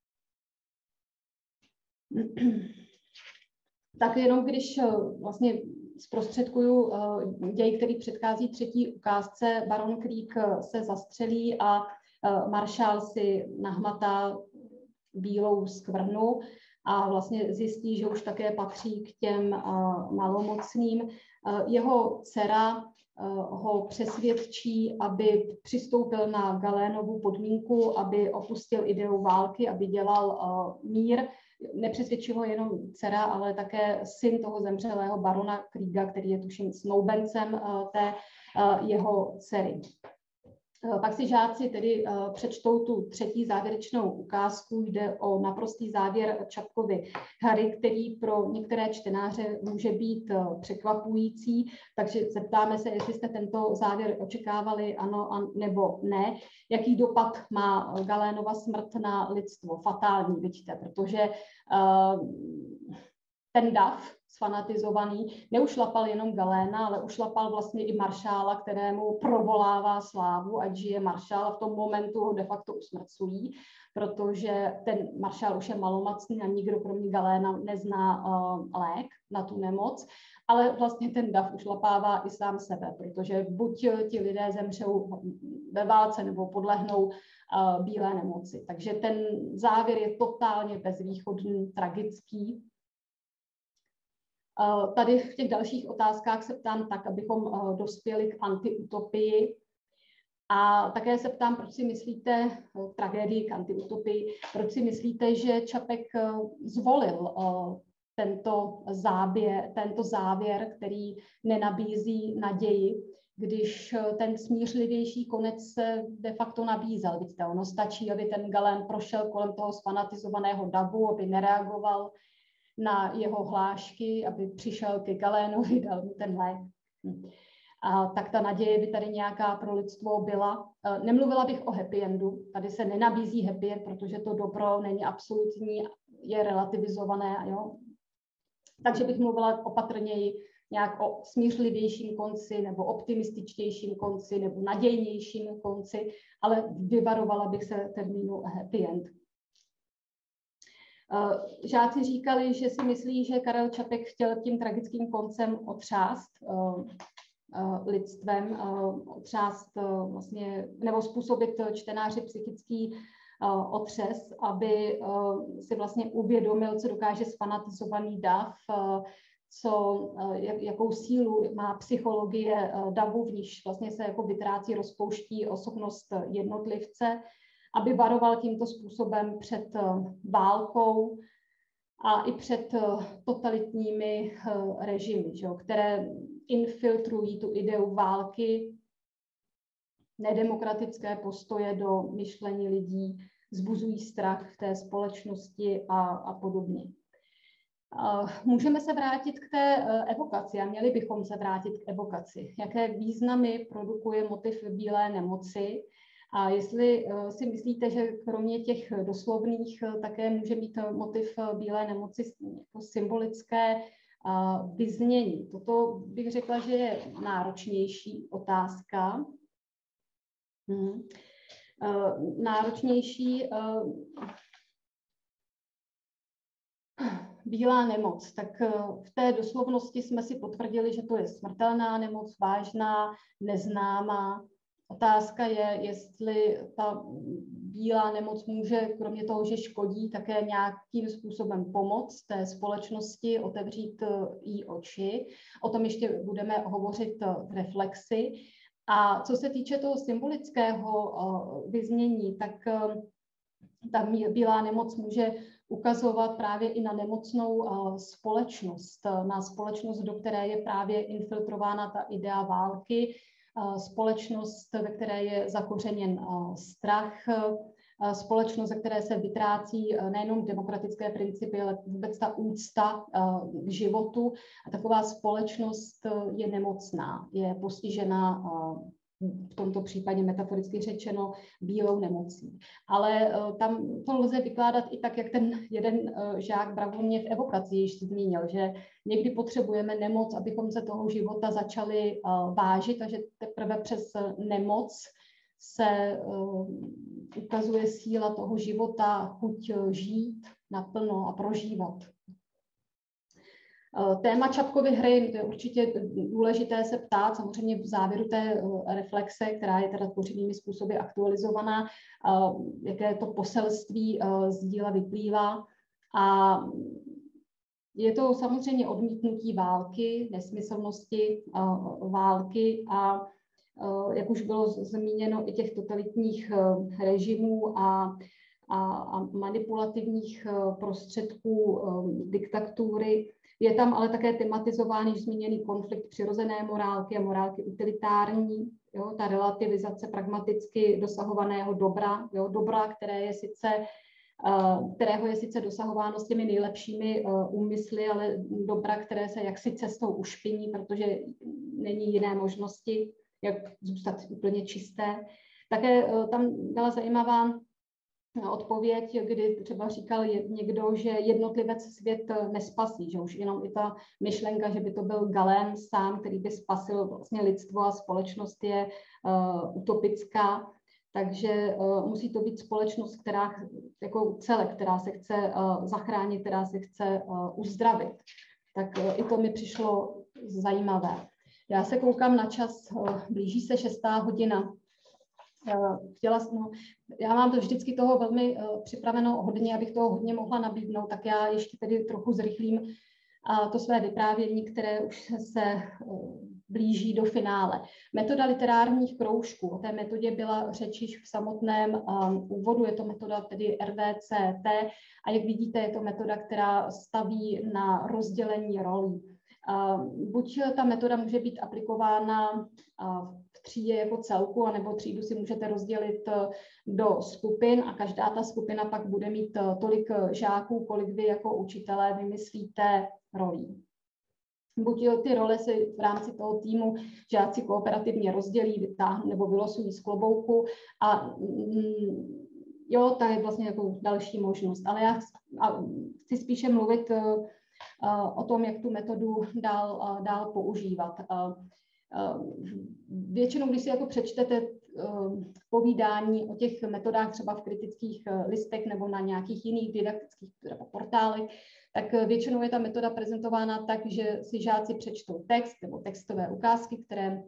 Tak jenom když vlastně zprostředkuju děj, který předchází třetí ukázce, baron Krieg se zastřelí a maršál si nahmatá bílou skvrnu a vlastně zjistí, že už také patří k těm malomocným. Jeho dcera ho přesvědčí, aby přistoupil na Galénovu podmínku, aby opustil ideu války, aby dělal mír. Nepřesvědčí ho jenom dcera, ale také syn toho zemřelého barona Kriega, který je tuším snoubencem té jeho dcery. Pak si žáci tedy přečtou tu třetí závěrečnou ukázku. Jde o naprostý závěr Čapkovy hry, který pro některé čtenáře může být překvapující, takže zeptáme se, jestli jste tento závěr očekávali, ano nebo ne. Jaký dopad má Galénova smrt na lidstvo? Fatální, vidíte, protože ten dav sfanatizovaný neušlapal jenom Galéna, ale ušlapal vlastně i maršála, kterému provolává slávu, ať žije maršál, a v tom momentu ho de facto usmrcují, protože ten maršál už je malomocný a nikdo kromě Galéna nezná lék na tu nemoc, ale vlastně ten dav ušlapává i sám sebe, protože buď ti lidé zemřou ve válce nebo podlehnou bílé nemoci. Takže ten závěr je totálně bezvýchodný, tragický. Tady v těch dalších otázkách se ptám tak, abychom dospěli k antiutopii. A také se ptám, proč si myslíte, tragédii k antiutopii, proč si myslíte, že Čapek zvolil tento závěr, který nenabízí naději, když ten smířlivější konec se de facto nabízel. Víte, ono stačí, aby ten Galén prošel kolem toho sfanatizovaného davu, aby nereagoval na jeho hlášky, aby přišel ke Galénovi, dal mu ten lék. A tak ta naděje by tady nějaká pro lidstvo byla. Nemluvila bych o happy endu, tady se nenabízí happy end, protože to dobro není absolutní, je relativizované. Jo? Takže bych mluvila opatrněji nějak o smířlivějším konci, nebo optimističtějším konci, nebo nadějnějším konci, ale vyvarovala bych se termínu happy end. Žáci říkali, že si myslí, že Karel Čapek chtěl tím tragickým koncem otřást lidstvem, otřást vlastně, nebo způsobit čtenáři psychický otřes, aby si vlastně uvědomil, co dokáže sfanatizovaný dav, jakou sílu má psychologie davu, v níž vlastně se jako vytrácí, rozpouští osobnost jednotlivce, aby varoval tímto způsobem před válkou a i před totalitními režimy, že, které infiltrují tu ideu války, nedemokratické postoje do myšlení lidí, vzbuzují strach v té společnosti a podobně. Můžeme se vrátit k té evokaci a měli bychom se vrátit k evokaci. Jaké významy produkuje motiv bílé nemoci a jestli si myslíte, že kromě těch doslovných také může mít motiv bílé nemoci jako symbolické vyznění. Toto bych řekla, že je náročnější otázka. Náročnější bílá nemoc. Tak v té doslovnosti jsme si potvrdili, že to je smrtelná nemoc, vážná, neznámá. Otázka je, jestli ta bílá nemoc může, kromě toho, že škodí, také nějakým způsobem pomoct té společnosti, otevřít jí oči. O tom ještě budeme hovořit v reflexi. A co se týče toho symbolického vyznění, tak ta bílá nemoc může ukazovat právě i na nemocnou společnost, na společnost, do které je právě infiltrována ta idea války, společnost, ve které je zakořeněn strach, společnost, ze které se vytrácí nejenom demokratické principy, ale vůbec ta úcta k životu. A taková společnost je nemocná, je postižená v tomto případě metaforicky řečeno bílou nemocí. Ale tam to lze vykládat i tak, jak ten jeden žák bravurně v evokaci již zmínil, že někdy potřebujeme nemoc, abychom se toho života začali vážit a že teprve přes nemoc se ukazuje síla toho života, chuť žít naplno a prožívat. Téma Čapkovy hry je určitě důležité se ptát, samozřejmě v závěru té reflexe, která je teda tvořivými způsoby aktualizovaná, jaké to poselství z díla vyplývá. A je to samozřejmě odmítnutí války, nesmyslnosti války a jak už bylo zmíněno, i těch totalitních režimů a manipulativních prostředků diktatury. Je tam ale také tematizovaný již zmíněný konflikt přirozené morálky a morálky utilitární, jo, ta relativizace pragmaticky dosahovaného dobra, jo, dobra, kterého je sice dosahováno s těmi nejlepšími úmysly, ale dobra, které se jaksi cestou ušpiní, protože není jiné možnosti, jak zůstat úplně čisté. Také tam byla zajímavá odpověď, kdy třeba říkal někdo, že jednotlivec svět nespasí, že už jenom i ta myšlenka, že by to byl Galén sám, který by spasil vlastně lidstvo a společnost je utopická, takže musí to být společnost, která jako celek, která se chce zachránit, která se chce uzdravit. Tak i to mi přišlo zajímavé. Já se koukám na čas, blíží se 6. hodina. Já mám to vždycky toho velmi připraveno hodně, abych toho hodně mohla nabídnout, tak já ještě tedy trochu zrychlím to své vyprávění, které už se blíží do finále. Metoda literárních kroužků, o té metodě byla řeč již v samotném úvodu, je to metoda tedy RVCT a jak vidíte, je to metoda, která staví na rozdělení rolí. Buď ta metoda může být aplikována v třídě jako celku, anebo třídu si můžete rozdělit do skupin a každá ta skupina pak bude mít tolik žáků, kolik vy jako učitelé vymyslíte rolí. Buď ty role se v rámci toho týmu žáci kooperativně rozdělí, vytáhnou nebo vylosují z klobouku a jo, to je vlastně jako další možnost. Ale já chci spíše mluvit o tom, jak tu metodu dál používat. Většinou, když si jako přečtete povídání o těch metodách třeba v kritických listech nebo na nějakých jiných didaktických portálech, tak většinou je ta metoda prezentována tak, že si žáci přečtou text nebo textové ukázky, které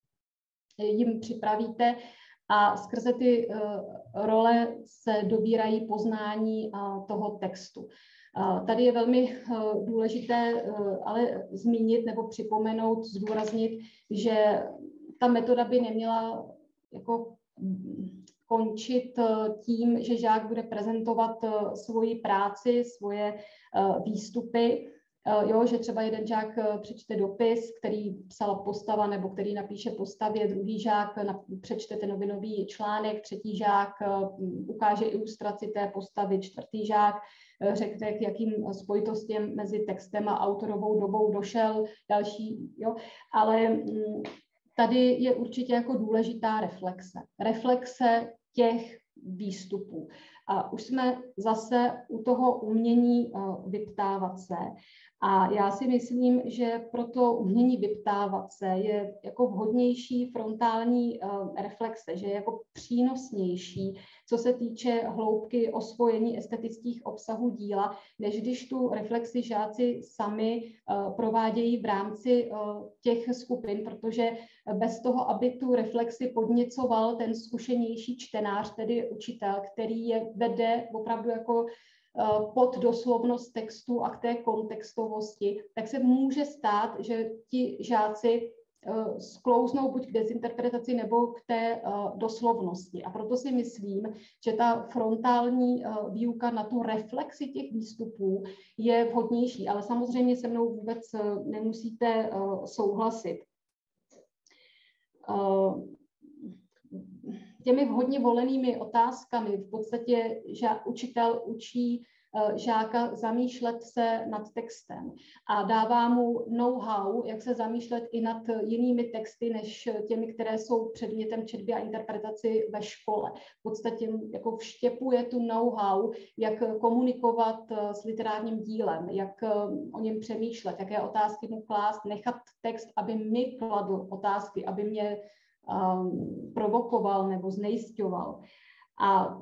jim připravíte a skrze ty role se dobírají poznání toho textu. Tady je velmi důležité ale zmínit nebo připomenout, zdůraznit, že ta metoda by neměla jako končit tím, že žák bude prezentovat svoji práci, svoje výstupy, jo, že třeba jeden žák přečte dopis, který psala postava nebo který napíše postavě, druhý žák přečte ten novinový článek, třetí žák ukáže ilustraci té postavy, čtvrtý žák řekne, k jakým spojitostem mezi textem a autorovou dobou došel, další, jo, ale tady je určitě jako důležitá reflexe těch výstupů. A už jsme zase u toho umění vyptávat se. A já si myslím, že pro to umění vyptávat se je jako vhodnější frontální reflexe, že je jako přínosnější, co se týče hloubky osvojení estetických obsahů díla, než když tu reflexi žáci sami provádějí v rámci těch skupin, protože bez toho, aby tu reflexi podněcoval ten zkušenější čtenář, tedy učitel, který je vede opravdu jako pod doslovnost textu a k té kontextovosti, tak se může stát, že ti žáci sklouznou buď k dezinterpretaci nebo k té doslovnosti. A proto si myslím, že ta frontální výuka na tu reflexi těch výstupů je vhodnější, ale samozřejmě se mnou vůbec nemusíte souhlasit. Těmi vhodně volenými otázkami v podstatě učitel učí žáka zamýšlet se nad textem a dává mu know-how, jak se zamýšlet i nad jinými texty, než těmi, které jsou předmětem četby a interpretaci ve škole. V podstatě jako vštěpuje tu know-how, jak komunikovat s literárním dílem, jak o něm přemýšlet, jaké otázky mu klást, nechat text, aby mi kladl otázky, aby mě provokoval nebo znejisťoval. A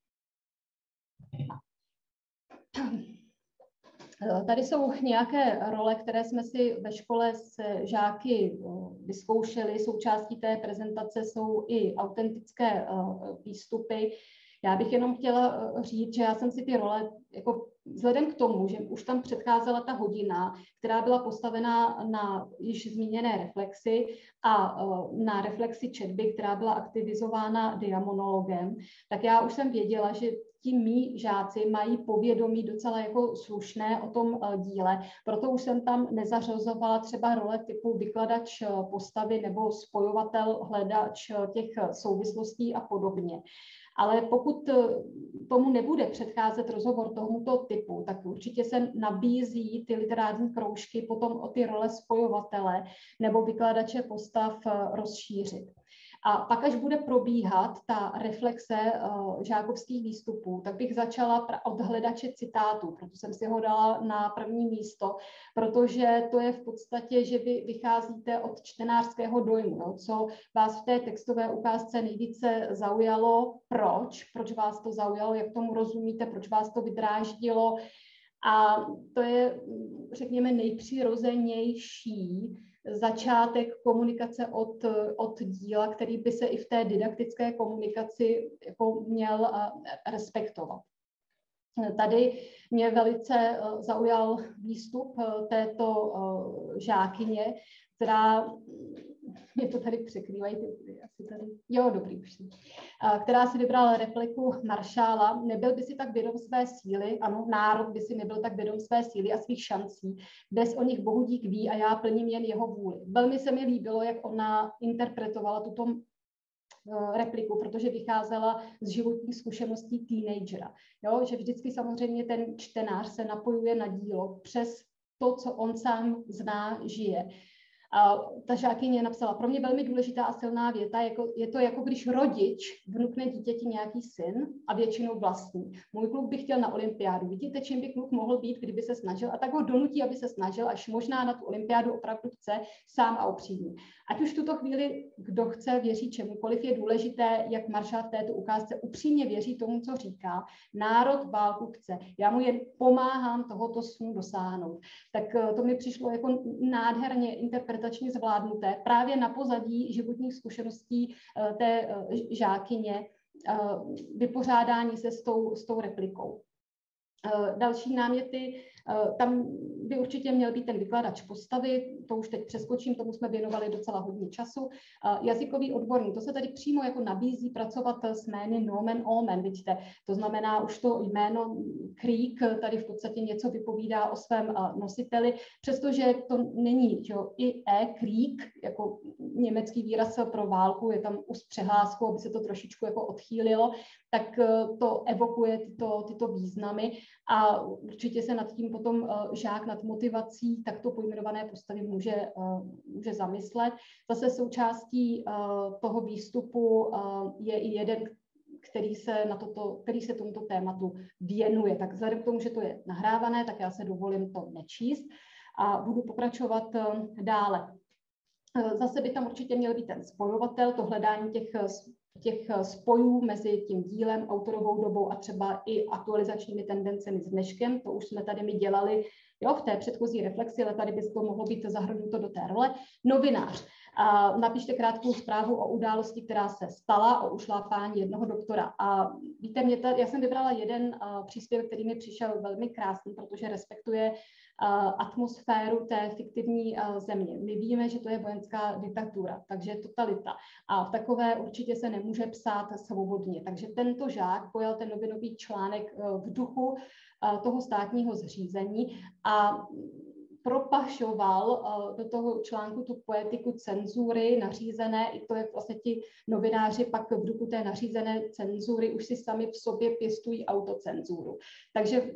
tady jsou nějaké role, které jsme si ve škole s žáky vyzkoušeli. Součástí té prezentace jsou i autentické výstupy. Já bych jenom chtěla říct, že já jsem si ty role, jako vzhledem k tomu, že už tam předcházela ta hodina, která byla postavená na již zmíněné reflexy a na reflexi četby, která byla aktivizována diamonologem, tak já už jsem věděla, že ti mí žáci mají povědomí docela jako slušné o tom díle, proto už jsem tam nezařazovala třeba role typu vykladač postavy nebo spojovatel, hledač těch souvislostí a podobně. Ale pokud tomu nebude předcházet rozhovor tomuto typu, tak určitě se nabízí ty literární kroužky potom o ty role spojovatele nebo vykladače postav rozšířit. A pak, až bude probíhat ta reflexe žákovských výstupů, tak bych začala od hledače citátů, proto jsem si ho dala na první místo, protože to je v podstatě, že vy vycházíte od čtenářského dojmu, jo, co vás v té textové ukázce nejvíce zaujalo, proč vás to zaujalo, jak tomu rozumíte, proč vás to vydráždilo. A to je, řekněme, nejpřirozenější začátek komunikace od díla, který by se i v té didaktické komunikaci jako měl respektovat. Tady mě velice zaujal výstup této žákyně, která, mě to tady překrývají, asi tady, jo, dobrý, už jsem, která si vybrala repliku Marshalla, nebyl by si tak vědom své síly, ano, národ by si nebyl tak vědom své síly a svých šancí, dnes o nich bohudík ví a já plním jen jeho vůli. Velmi se mi líbilo, jak ona interpretovala tuto repliku, protože vycházela z životních zkušeností teenagera. Jo? Že vždycky samozřejmě ten čtenář se napojuje na dílo přes to, co on sám zná, žije. A ta žákyně napsala, pro mě velmi důležitá a silná věta, je to jako když rodič vnukne dítěti nějaký syn a většinou vlastní. Můj kluk by chtěl na olympiádu. Vidíte, čím by kluk mohl být, kdyby se snažil, a tak ho donutí, aby se snažil, až možná na tu olympiádu opravdu chce sám a upřímně. Ať už v tuto chvíli, kdo chce, věří čemukoliv, je důležité, jak Marshall v této ukázce upřímně věří tomu, co říká. Národ válku chce. Já mu jen pomáhám tohoto snu dosáhnout. Tak to mi přišlo jako nádherně interpretačně zvládnuté právě na pozadí životních zkušeností té žákyně, vypořádání se s tou replikou. Další náměty, tam by určitě měl být ten vykladač postavy, to už teď přeskočím, tomu jsme věnovali docela hodně času. Jazykový odborník, to se tady přímo jako nabízí pracovat s jmény nomen omen, vidíte, to znamená už to jméno Krieg tady v podstatě něco vypovídá o svém nositeli, přestože to není, že jo, Krieg, jako německý výraz pro válku, je tam už přehláskou, aby se to trošičku jako odchýlilo, tak to evokuje tyto významy a určitě se nad tím potom žák, nad motivací takto pojmenované postavy může zamyslet. Zase součástí toho výstupu je i jeden, který se tomuto tématu věnuje. Tak vzhledem k tomu, že to je nahrávané, tak já se dovolím to nečíst a budu pokračovat dále. Zase by tam určitě měl být ten spojovatel, to hledání těch spojů mezi tím dílem, autorovou dobou a třeba i aktualizačními tendencemi s dneškem. To už jsme tady my dělali, jo, v té předchozí reflexi, ale tady by to mohlo být zahrnuto do té role. Novinář. Napište krátkou zprávu o události, která se stala, o ušlápání jednoho doktora. A víte, já jsem vybrala jeden příspěvek, který mi přišel velmi krásný, protože respektuje atmosféru té fiktivní země. My víme, že to je vojenská diktatura, takže totalita. A v takové určitě se nemůže psát svobodně. Takže tento žák pojal ten novinový článek v duchu toho státního zřízení a propašoval do toho článku tu poetiku cenzury nařízené, i to je vlastně ti novináři pak v duchu té nařízené cenzury už si sami v sobě pěstují autocenzuru. Takže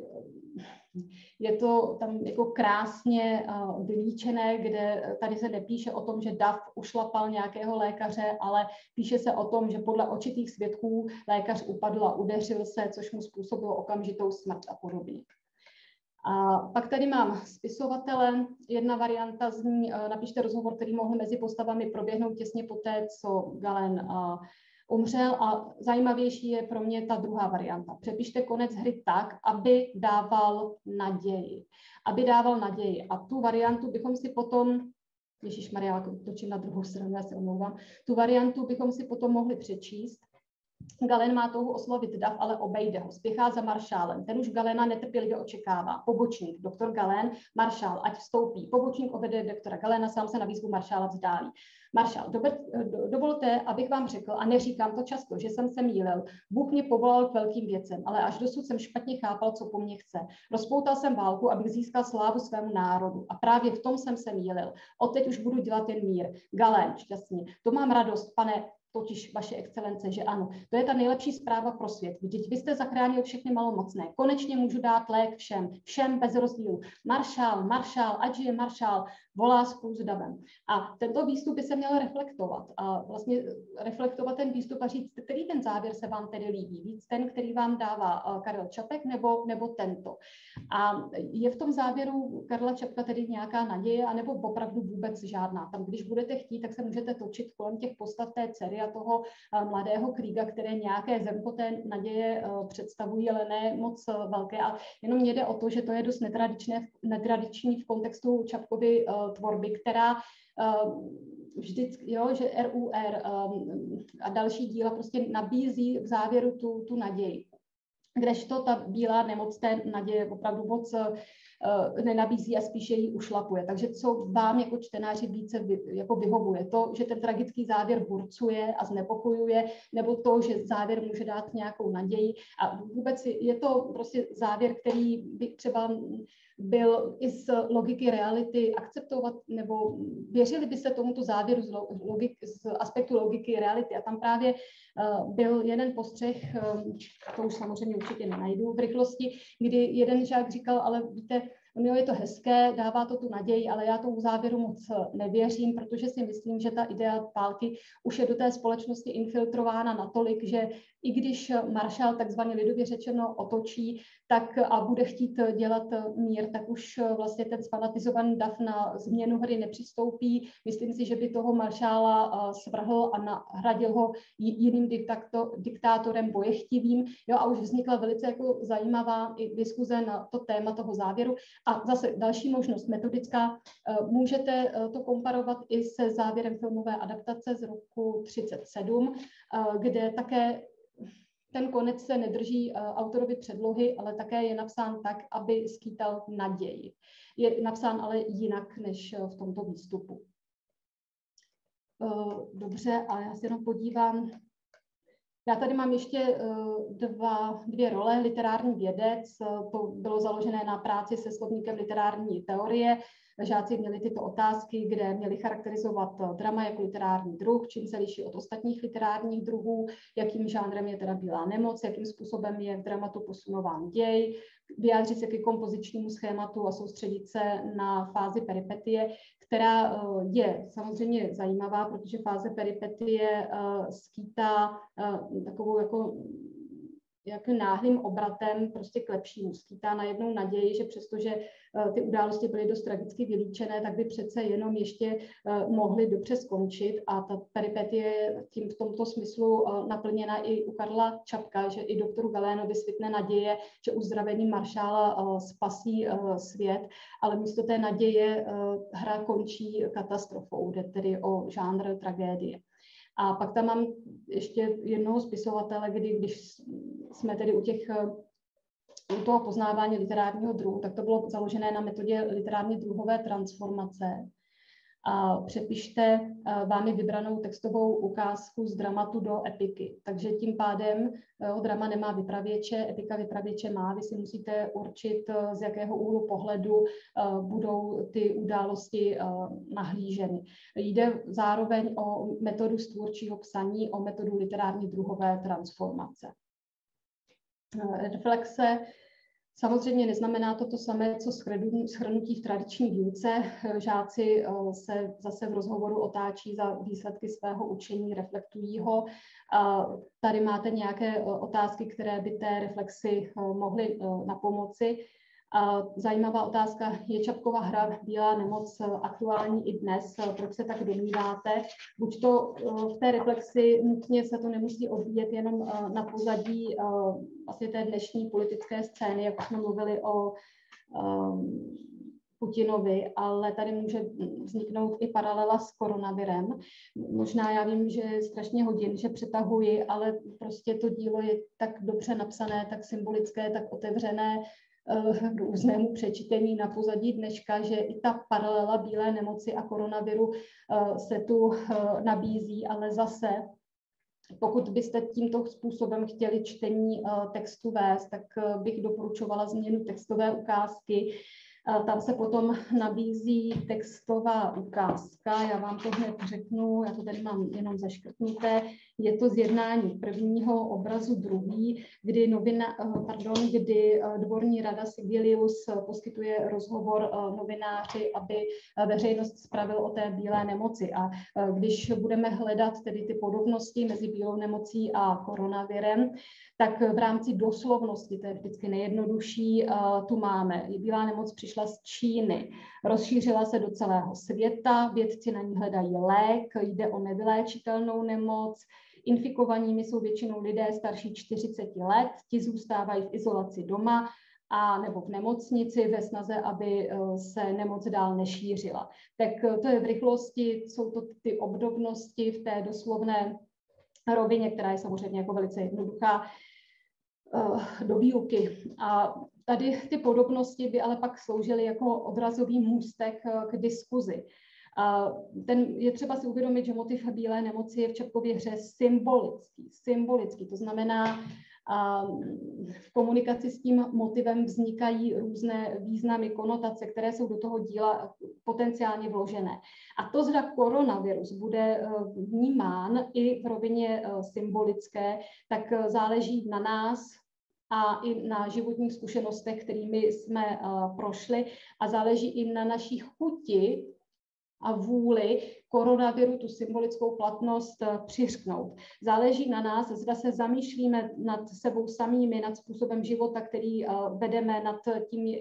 je to tam jako krásně vylíčené, kde tady se nepíše o tom, že dav ušlapal nějakého lékaře, ale píše se o tom, že podle očitých svědků lékař upadl a udeřil se, což mu způsobilo okamžitou smrt a podobně. A pak tady mám spisovatele. Jedna varianta zní, napište rozhovor, který mohl mezi postavami proběhnout těsně poté, co Galen umřel, a zajímavější je pro mě ta druhá varianta. Přepište konec hry tak, aby dával naději. Aby dával naději. A tu variantu bychom si potom, ježišmarja, točím na druhou stranu, já se omlouvám, tu variantu bychom si potom mohli přečíst. Galen má touhu oslovit dav, ale obejde ho. Spěchá za Marshallem. Ten už Galena netrpělivě očekává. Pobočník, doktor Galen, Marshall, ať vstoupí. Pobočník obede doktora Galena, sám se na výzvu Marshalla vzdálí. Marshall, dovolte, abych vám řekl, a neříkám to často, že jsem se mýlil. Bůh mě povolal k velkým věcem, ale až dosud jsem špatně chápal, co po mně chce. Rozpoutal jsem válku, abych získal slávu svému národu. A právě v tom jsem se mýlil. Odteď už budu dělat jen mír. Galen, šťastně. To mám radost, pane, totiž vaše excelence, že ano. To je ta nejlepší zpráva pro svět. Vždyť vy jste zachránil všechny malomocné. Konečně můžu dát lék všem bez rozdílu. Marshall, ať je Marshall, volá spolu s davem. A tento výstup by se měl reflektovat. A vlastně reflektovat ten výstup a říct, který ten závěr se vám tedy líbí. Víc ten, který vám dává Karel Čapek, nebo tento. A je v tom závěru Karla Čapka tedy nějaká naděje, anebo opravdu vůbec žádná. Tam, když budete chtít, tak se můžete točit kolem těch postav té dcery a toho mladého Kriega, které nějaké zrnkoté naděje představují, ale ne moc velké. A jenom mě jde o to, že to je dost netradiční v kontextu Čapkovy tvorby, která vždycky, jo, že RUR a další díla prostě nabízí v závěru tu naději. Kdežto ta bílá nemoc té naděje opravdu moc nenabízí a spíše ji ušlapuje. Takže co vám jako čtenáři více jako vyhovuje? To, že ten tragický závěr burcuje a znepokojuje, nebo to, že závěr může dát nějakou naději a vůbec je to prostě závěr, který by třeba byl i z logiky reality akceptovat, nebo věřili byste tomuto závěru z aspektu logiky reality. A tam právě byl jeden postřeh, to už samozřejmě určitě nenajdu v rychlosti, kdy jeden žák říkal, ale víte, no je to hezké, dává to tu naději, ale já tomu závěru moc nevěřím, protože si myslím, že ta idea války už je do té společnosti infiltrována natolik, že i když maršál takzvaně lidově řečeno otočí tak a bude chtít dělat mír, tak už vlastně ten sfanatizovaný dav na změnu hry nepřistoupí. Myslím si, že by toho maršála svrhl a nahradil ho jiným diktátorem bojechtivým. Jo, a už vznikla velice jako zajímavá i diskuze na to téma toho závěru. A zase další možnost metodická. Můžete to komparovat i se závěrem filmové adaptace z roku 1937, kde také ten konec se nedrží autorovi předlohy, ale také je napsán tak, aby skýtal naději. Je napsán ale jinak než v tomto výstupu. Dobře, a já se jenom podívám. Já tady mám ještě dvě role. Literární vědec, to bylo založené na práci se slovníkem literární teorie. Žáci měli tyto otázky, kde měli charakterizovat drama jako literární druh, čím se liší od ostatních literárních druhů, jakým žánrem je teda bílá nemoc, jakým způsobem je v dramatu posunován děj, vyjádřit se ke kompozičnímu schématu a soustředit se na fázi peripetie, která je samozřejmě zajímavá, protože fáze peripetie skýtá takovou jako náhlým obratem prostě k lepšímu. Skýtá najednou naději, že přestože ty události byly dost tragicky vylíčené, tak by přece jenom ještě mohly dobře skončit a ta peripetie je tím v tomto smyslu naplněna i u Karla Čapka, že i doktoru Galénovi svitne naděje, že uzdravením maršála spasí svět, ale místo té naděje hra končí katastrofou, jde tedy o žánr tragédie. A pak tam mám ještě jednoho spisovatele, když jsme tedy u toho poznávání literárního druhu, tak to bylo založené na metodě literárně druhové transformace. A přepište vámi vybranou textovou ukázku z dramatu do epiky. Takže tím pádem drama nemá vypravěče, epika vypravěče má. Vy si musíte určit, z jakého úhlu pohledu budou ty události nahlíženy. Jde zároveň o metodu stvůrčího psaní, o metodu literárně druhové transformace. Reflexe samozřejmě neznamená to samé, co shrnutí v tradiční výuce. Žáci se zase v rozhovoru otáčí za výsledky svého učení, reflektují ho. Tady máte nějaké otázky, které by té reflexi mohly napomoci. Zajímavá otázka, je Čapkova hra Bílá nemoc aktuální i dnes? Proč se tak domníváte? Buď to v té reflexi nutně se to nemusí odvíjet jenom na pozadí vlastně té dnešní politické scény, jak jsme mluvili o Putinovi, ale tady může vzniknout i paralela s koronavirem. Možná já vím, že je strašně hodin, že přetahuji, ale prostě to dílo je tak dobře napsané, tak symbolické, tak otevřené různému přečtení na pozadí dneška, že i ta paralela bílé nemoci a koronaviru se tu nabízí, ale zase, pokud byste tímto způsobem chtěli čtení textu vést, tak bych doporučovala změnu textové ukázky. Tam se potom nabízí textová ukázka, já vám to hned řeknu, já to tady mám jenom zaškrtnuté, je to zjednání prvního, obrazu druhý, kdy dvorní rada Sigilius poskytuje rozhovor novináři, aby veřejnost spravil o té bílé nemoci. A když budeme hledat tedy ty podobnosti mezi bílou nemocí a koronavirem, tak v rámci doslovnosti, to je vždycky nejjednodušší, tu máme. Bílá nemoc přišla z Číny, rozšířila se do celého světa, vědci na ní hledají lék, jde o nevyléčitelnou nemoc, infikovanými jsou většinou lidé starší 40 let, ti zůstávají v izolaci doma a nebo v nemocnici ve snaze, aby se nemoc dál nešířila. Tak to je v rychlosti, jsou to ty obdobnosti v té doslovné rovině, která je samozřejmě jako velice jednoduchá. do výuky. A tady ty podobnosti by ale pak sloužily jako odrazový můstek k diskuzi. Je třeba si uvědomit, že motiv bílé nemoci je v Čapkově hře symbolický. To znamená, v komunikaci s tím motivem vznikají různé významy, konotace, které jsou do toho díla potenciálně vložené. A to, zda koronavirus bude vnímán i v rovině symbolické, tak záleží na nás a i na životních zkušenostech, kterými jsme prošli, a záleží i na naší chuti a vůli koronaviru tu symbolickou platnost přiřknout. Záleží na nás, zda se zamýšlíme nad sebou samými, nad způsobem života, který vedeme, nad tím,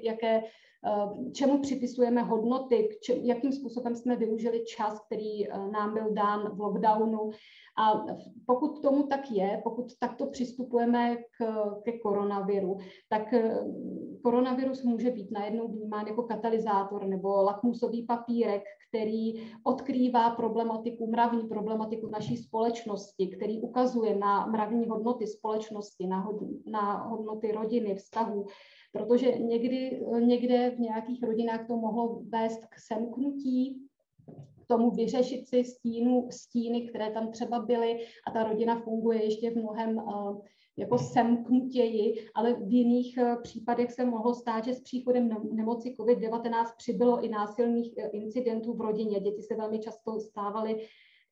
čemu připisujeme hodnoty, jakým způsobem jsme využili čas, který nám byl dán v lockdownu. A pokud tomu tak je, pokud takto přistupujeme ke koronaviru, tak koronavirus může být najednou vnímán jako katalyzátor nebo lakmusový papírek, který odkrývá mravní problematiku naší společnosti, který ukazuje na mravní hodnoty společnosti, na hodnoty rodiny, vztahů, protože někde v nějakých rodinách to mohlo vést k semknutí, k tomu vyřešit si stíny, které tam třeba byly, a ta rodina funguje ještě v mnohem jako semknutěji, ale v jiných případech se mohlo stát, že s příchodem nemoci COVID-19 přibylo i násilných incidentů v rodině. Děti se velmi často stávaly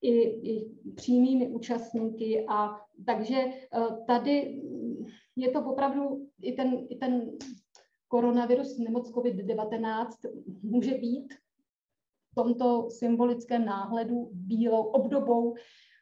i přímými účastníky, a takže tady je to opravdu i ten koronavirus, nemoc COVID-19 může být v tomto symbolickém náhledu obdobou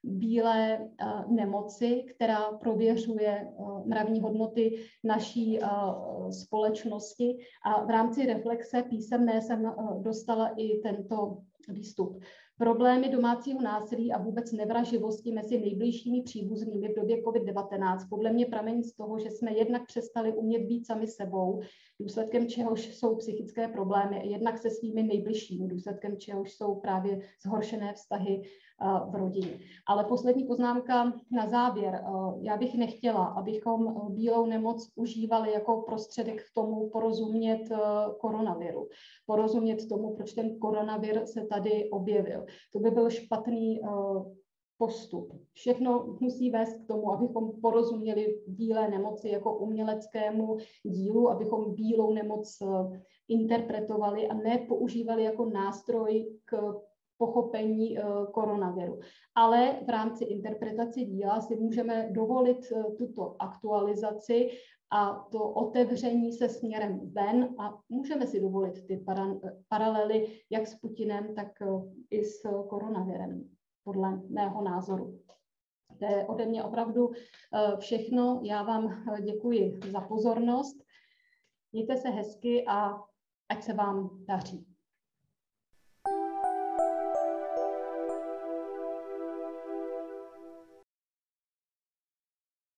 bílé nemoci, která prověřuje mravní hodnoty naší společnosti. A v rámci reflexe písemné jsem dostala i tento výstup. Problémy domácího násilí a vůbec nevraživosti mezi nejbližšími příbuznými v době COVID-19 podle mě pramení z toho, že jsme jednak přestali umět být sami sebou, důsledkem čehož jsou psychické problémy, jednak se svými nejbližšími, důsledkem čehož jsou právě zhoršené vztahy v rodině. Ale poslední poznámka na závěr. Já bych nechtěla, abychom bílou nemoc užívali jako prostředek k tomu porozumět koronaviru. Porozumět tomu, proč ten koronavir se tady objevil. To by byl špatný postup. Všechno musí vést k tomu, abychom porozuměli bílé nemoci jako uměleckému dílu, abychom bílou nemoc interpretovali a ne používali jako nástroj k pochopení koronaviru. Ale v rámci interpretace díla si můžeme dovolit tuto aktualizaci a to otevření se směrem ven, a můžeme si dovolit ty paralely jak s Putinem, tak i s koronavirem, podle mého názoru. To je ode mě opravdu všechno. Já vám děkuji za pozornost. Mějte se hezky a ať se vám daří.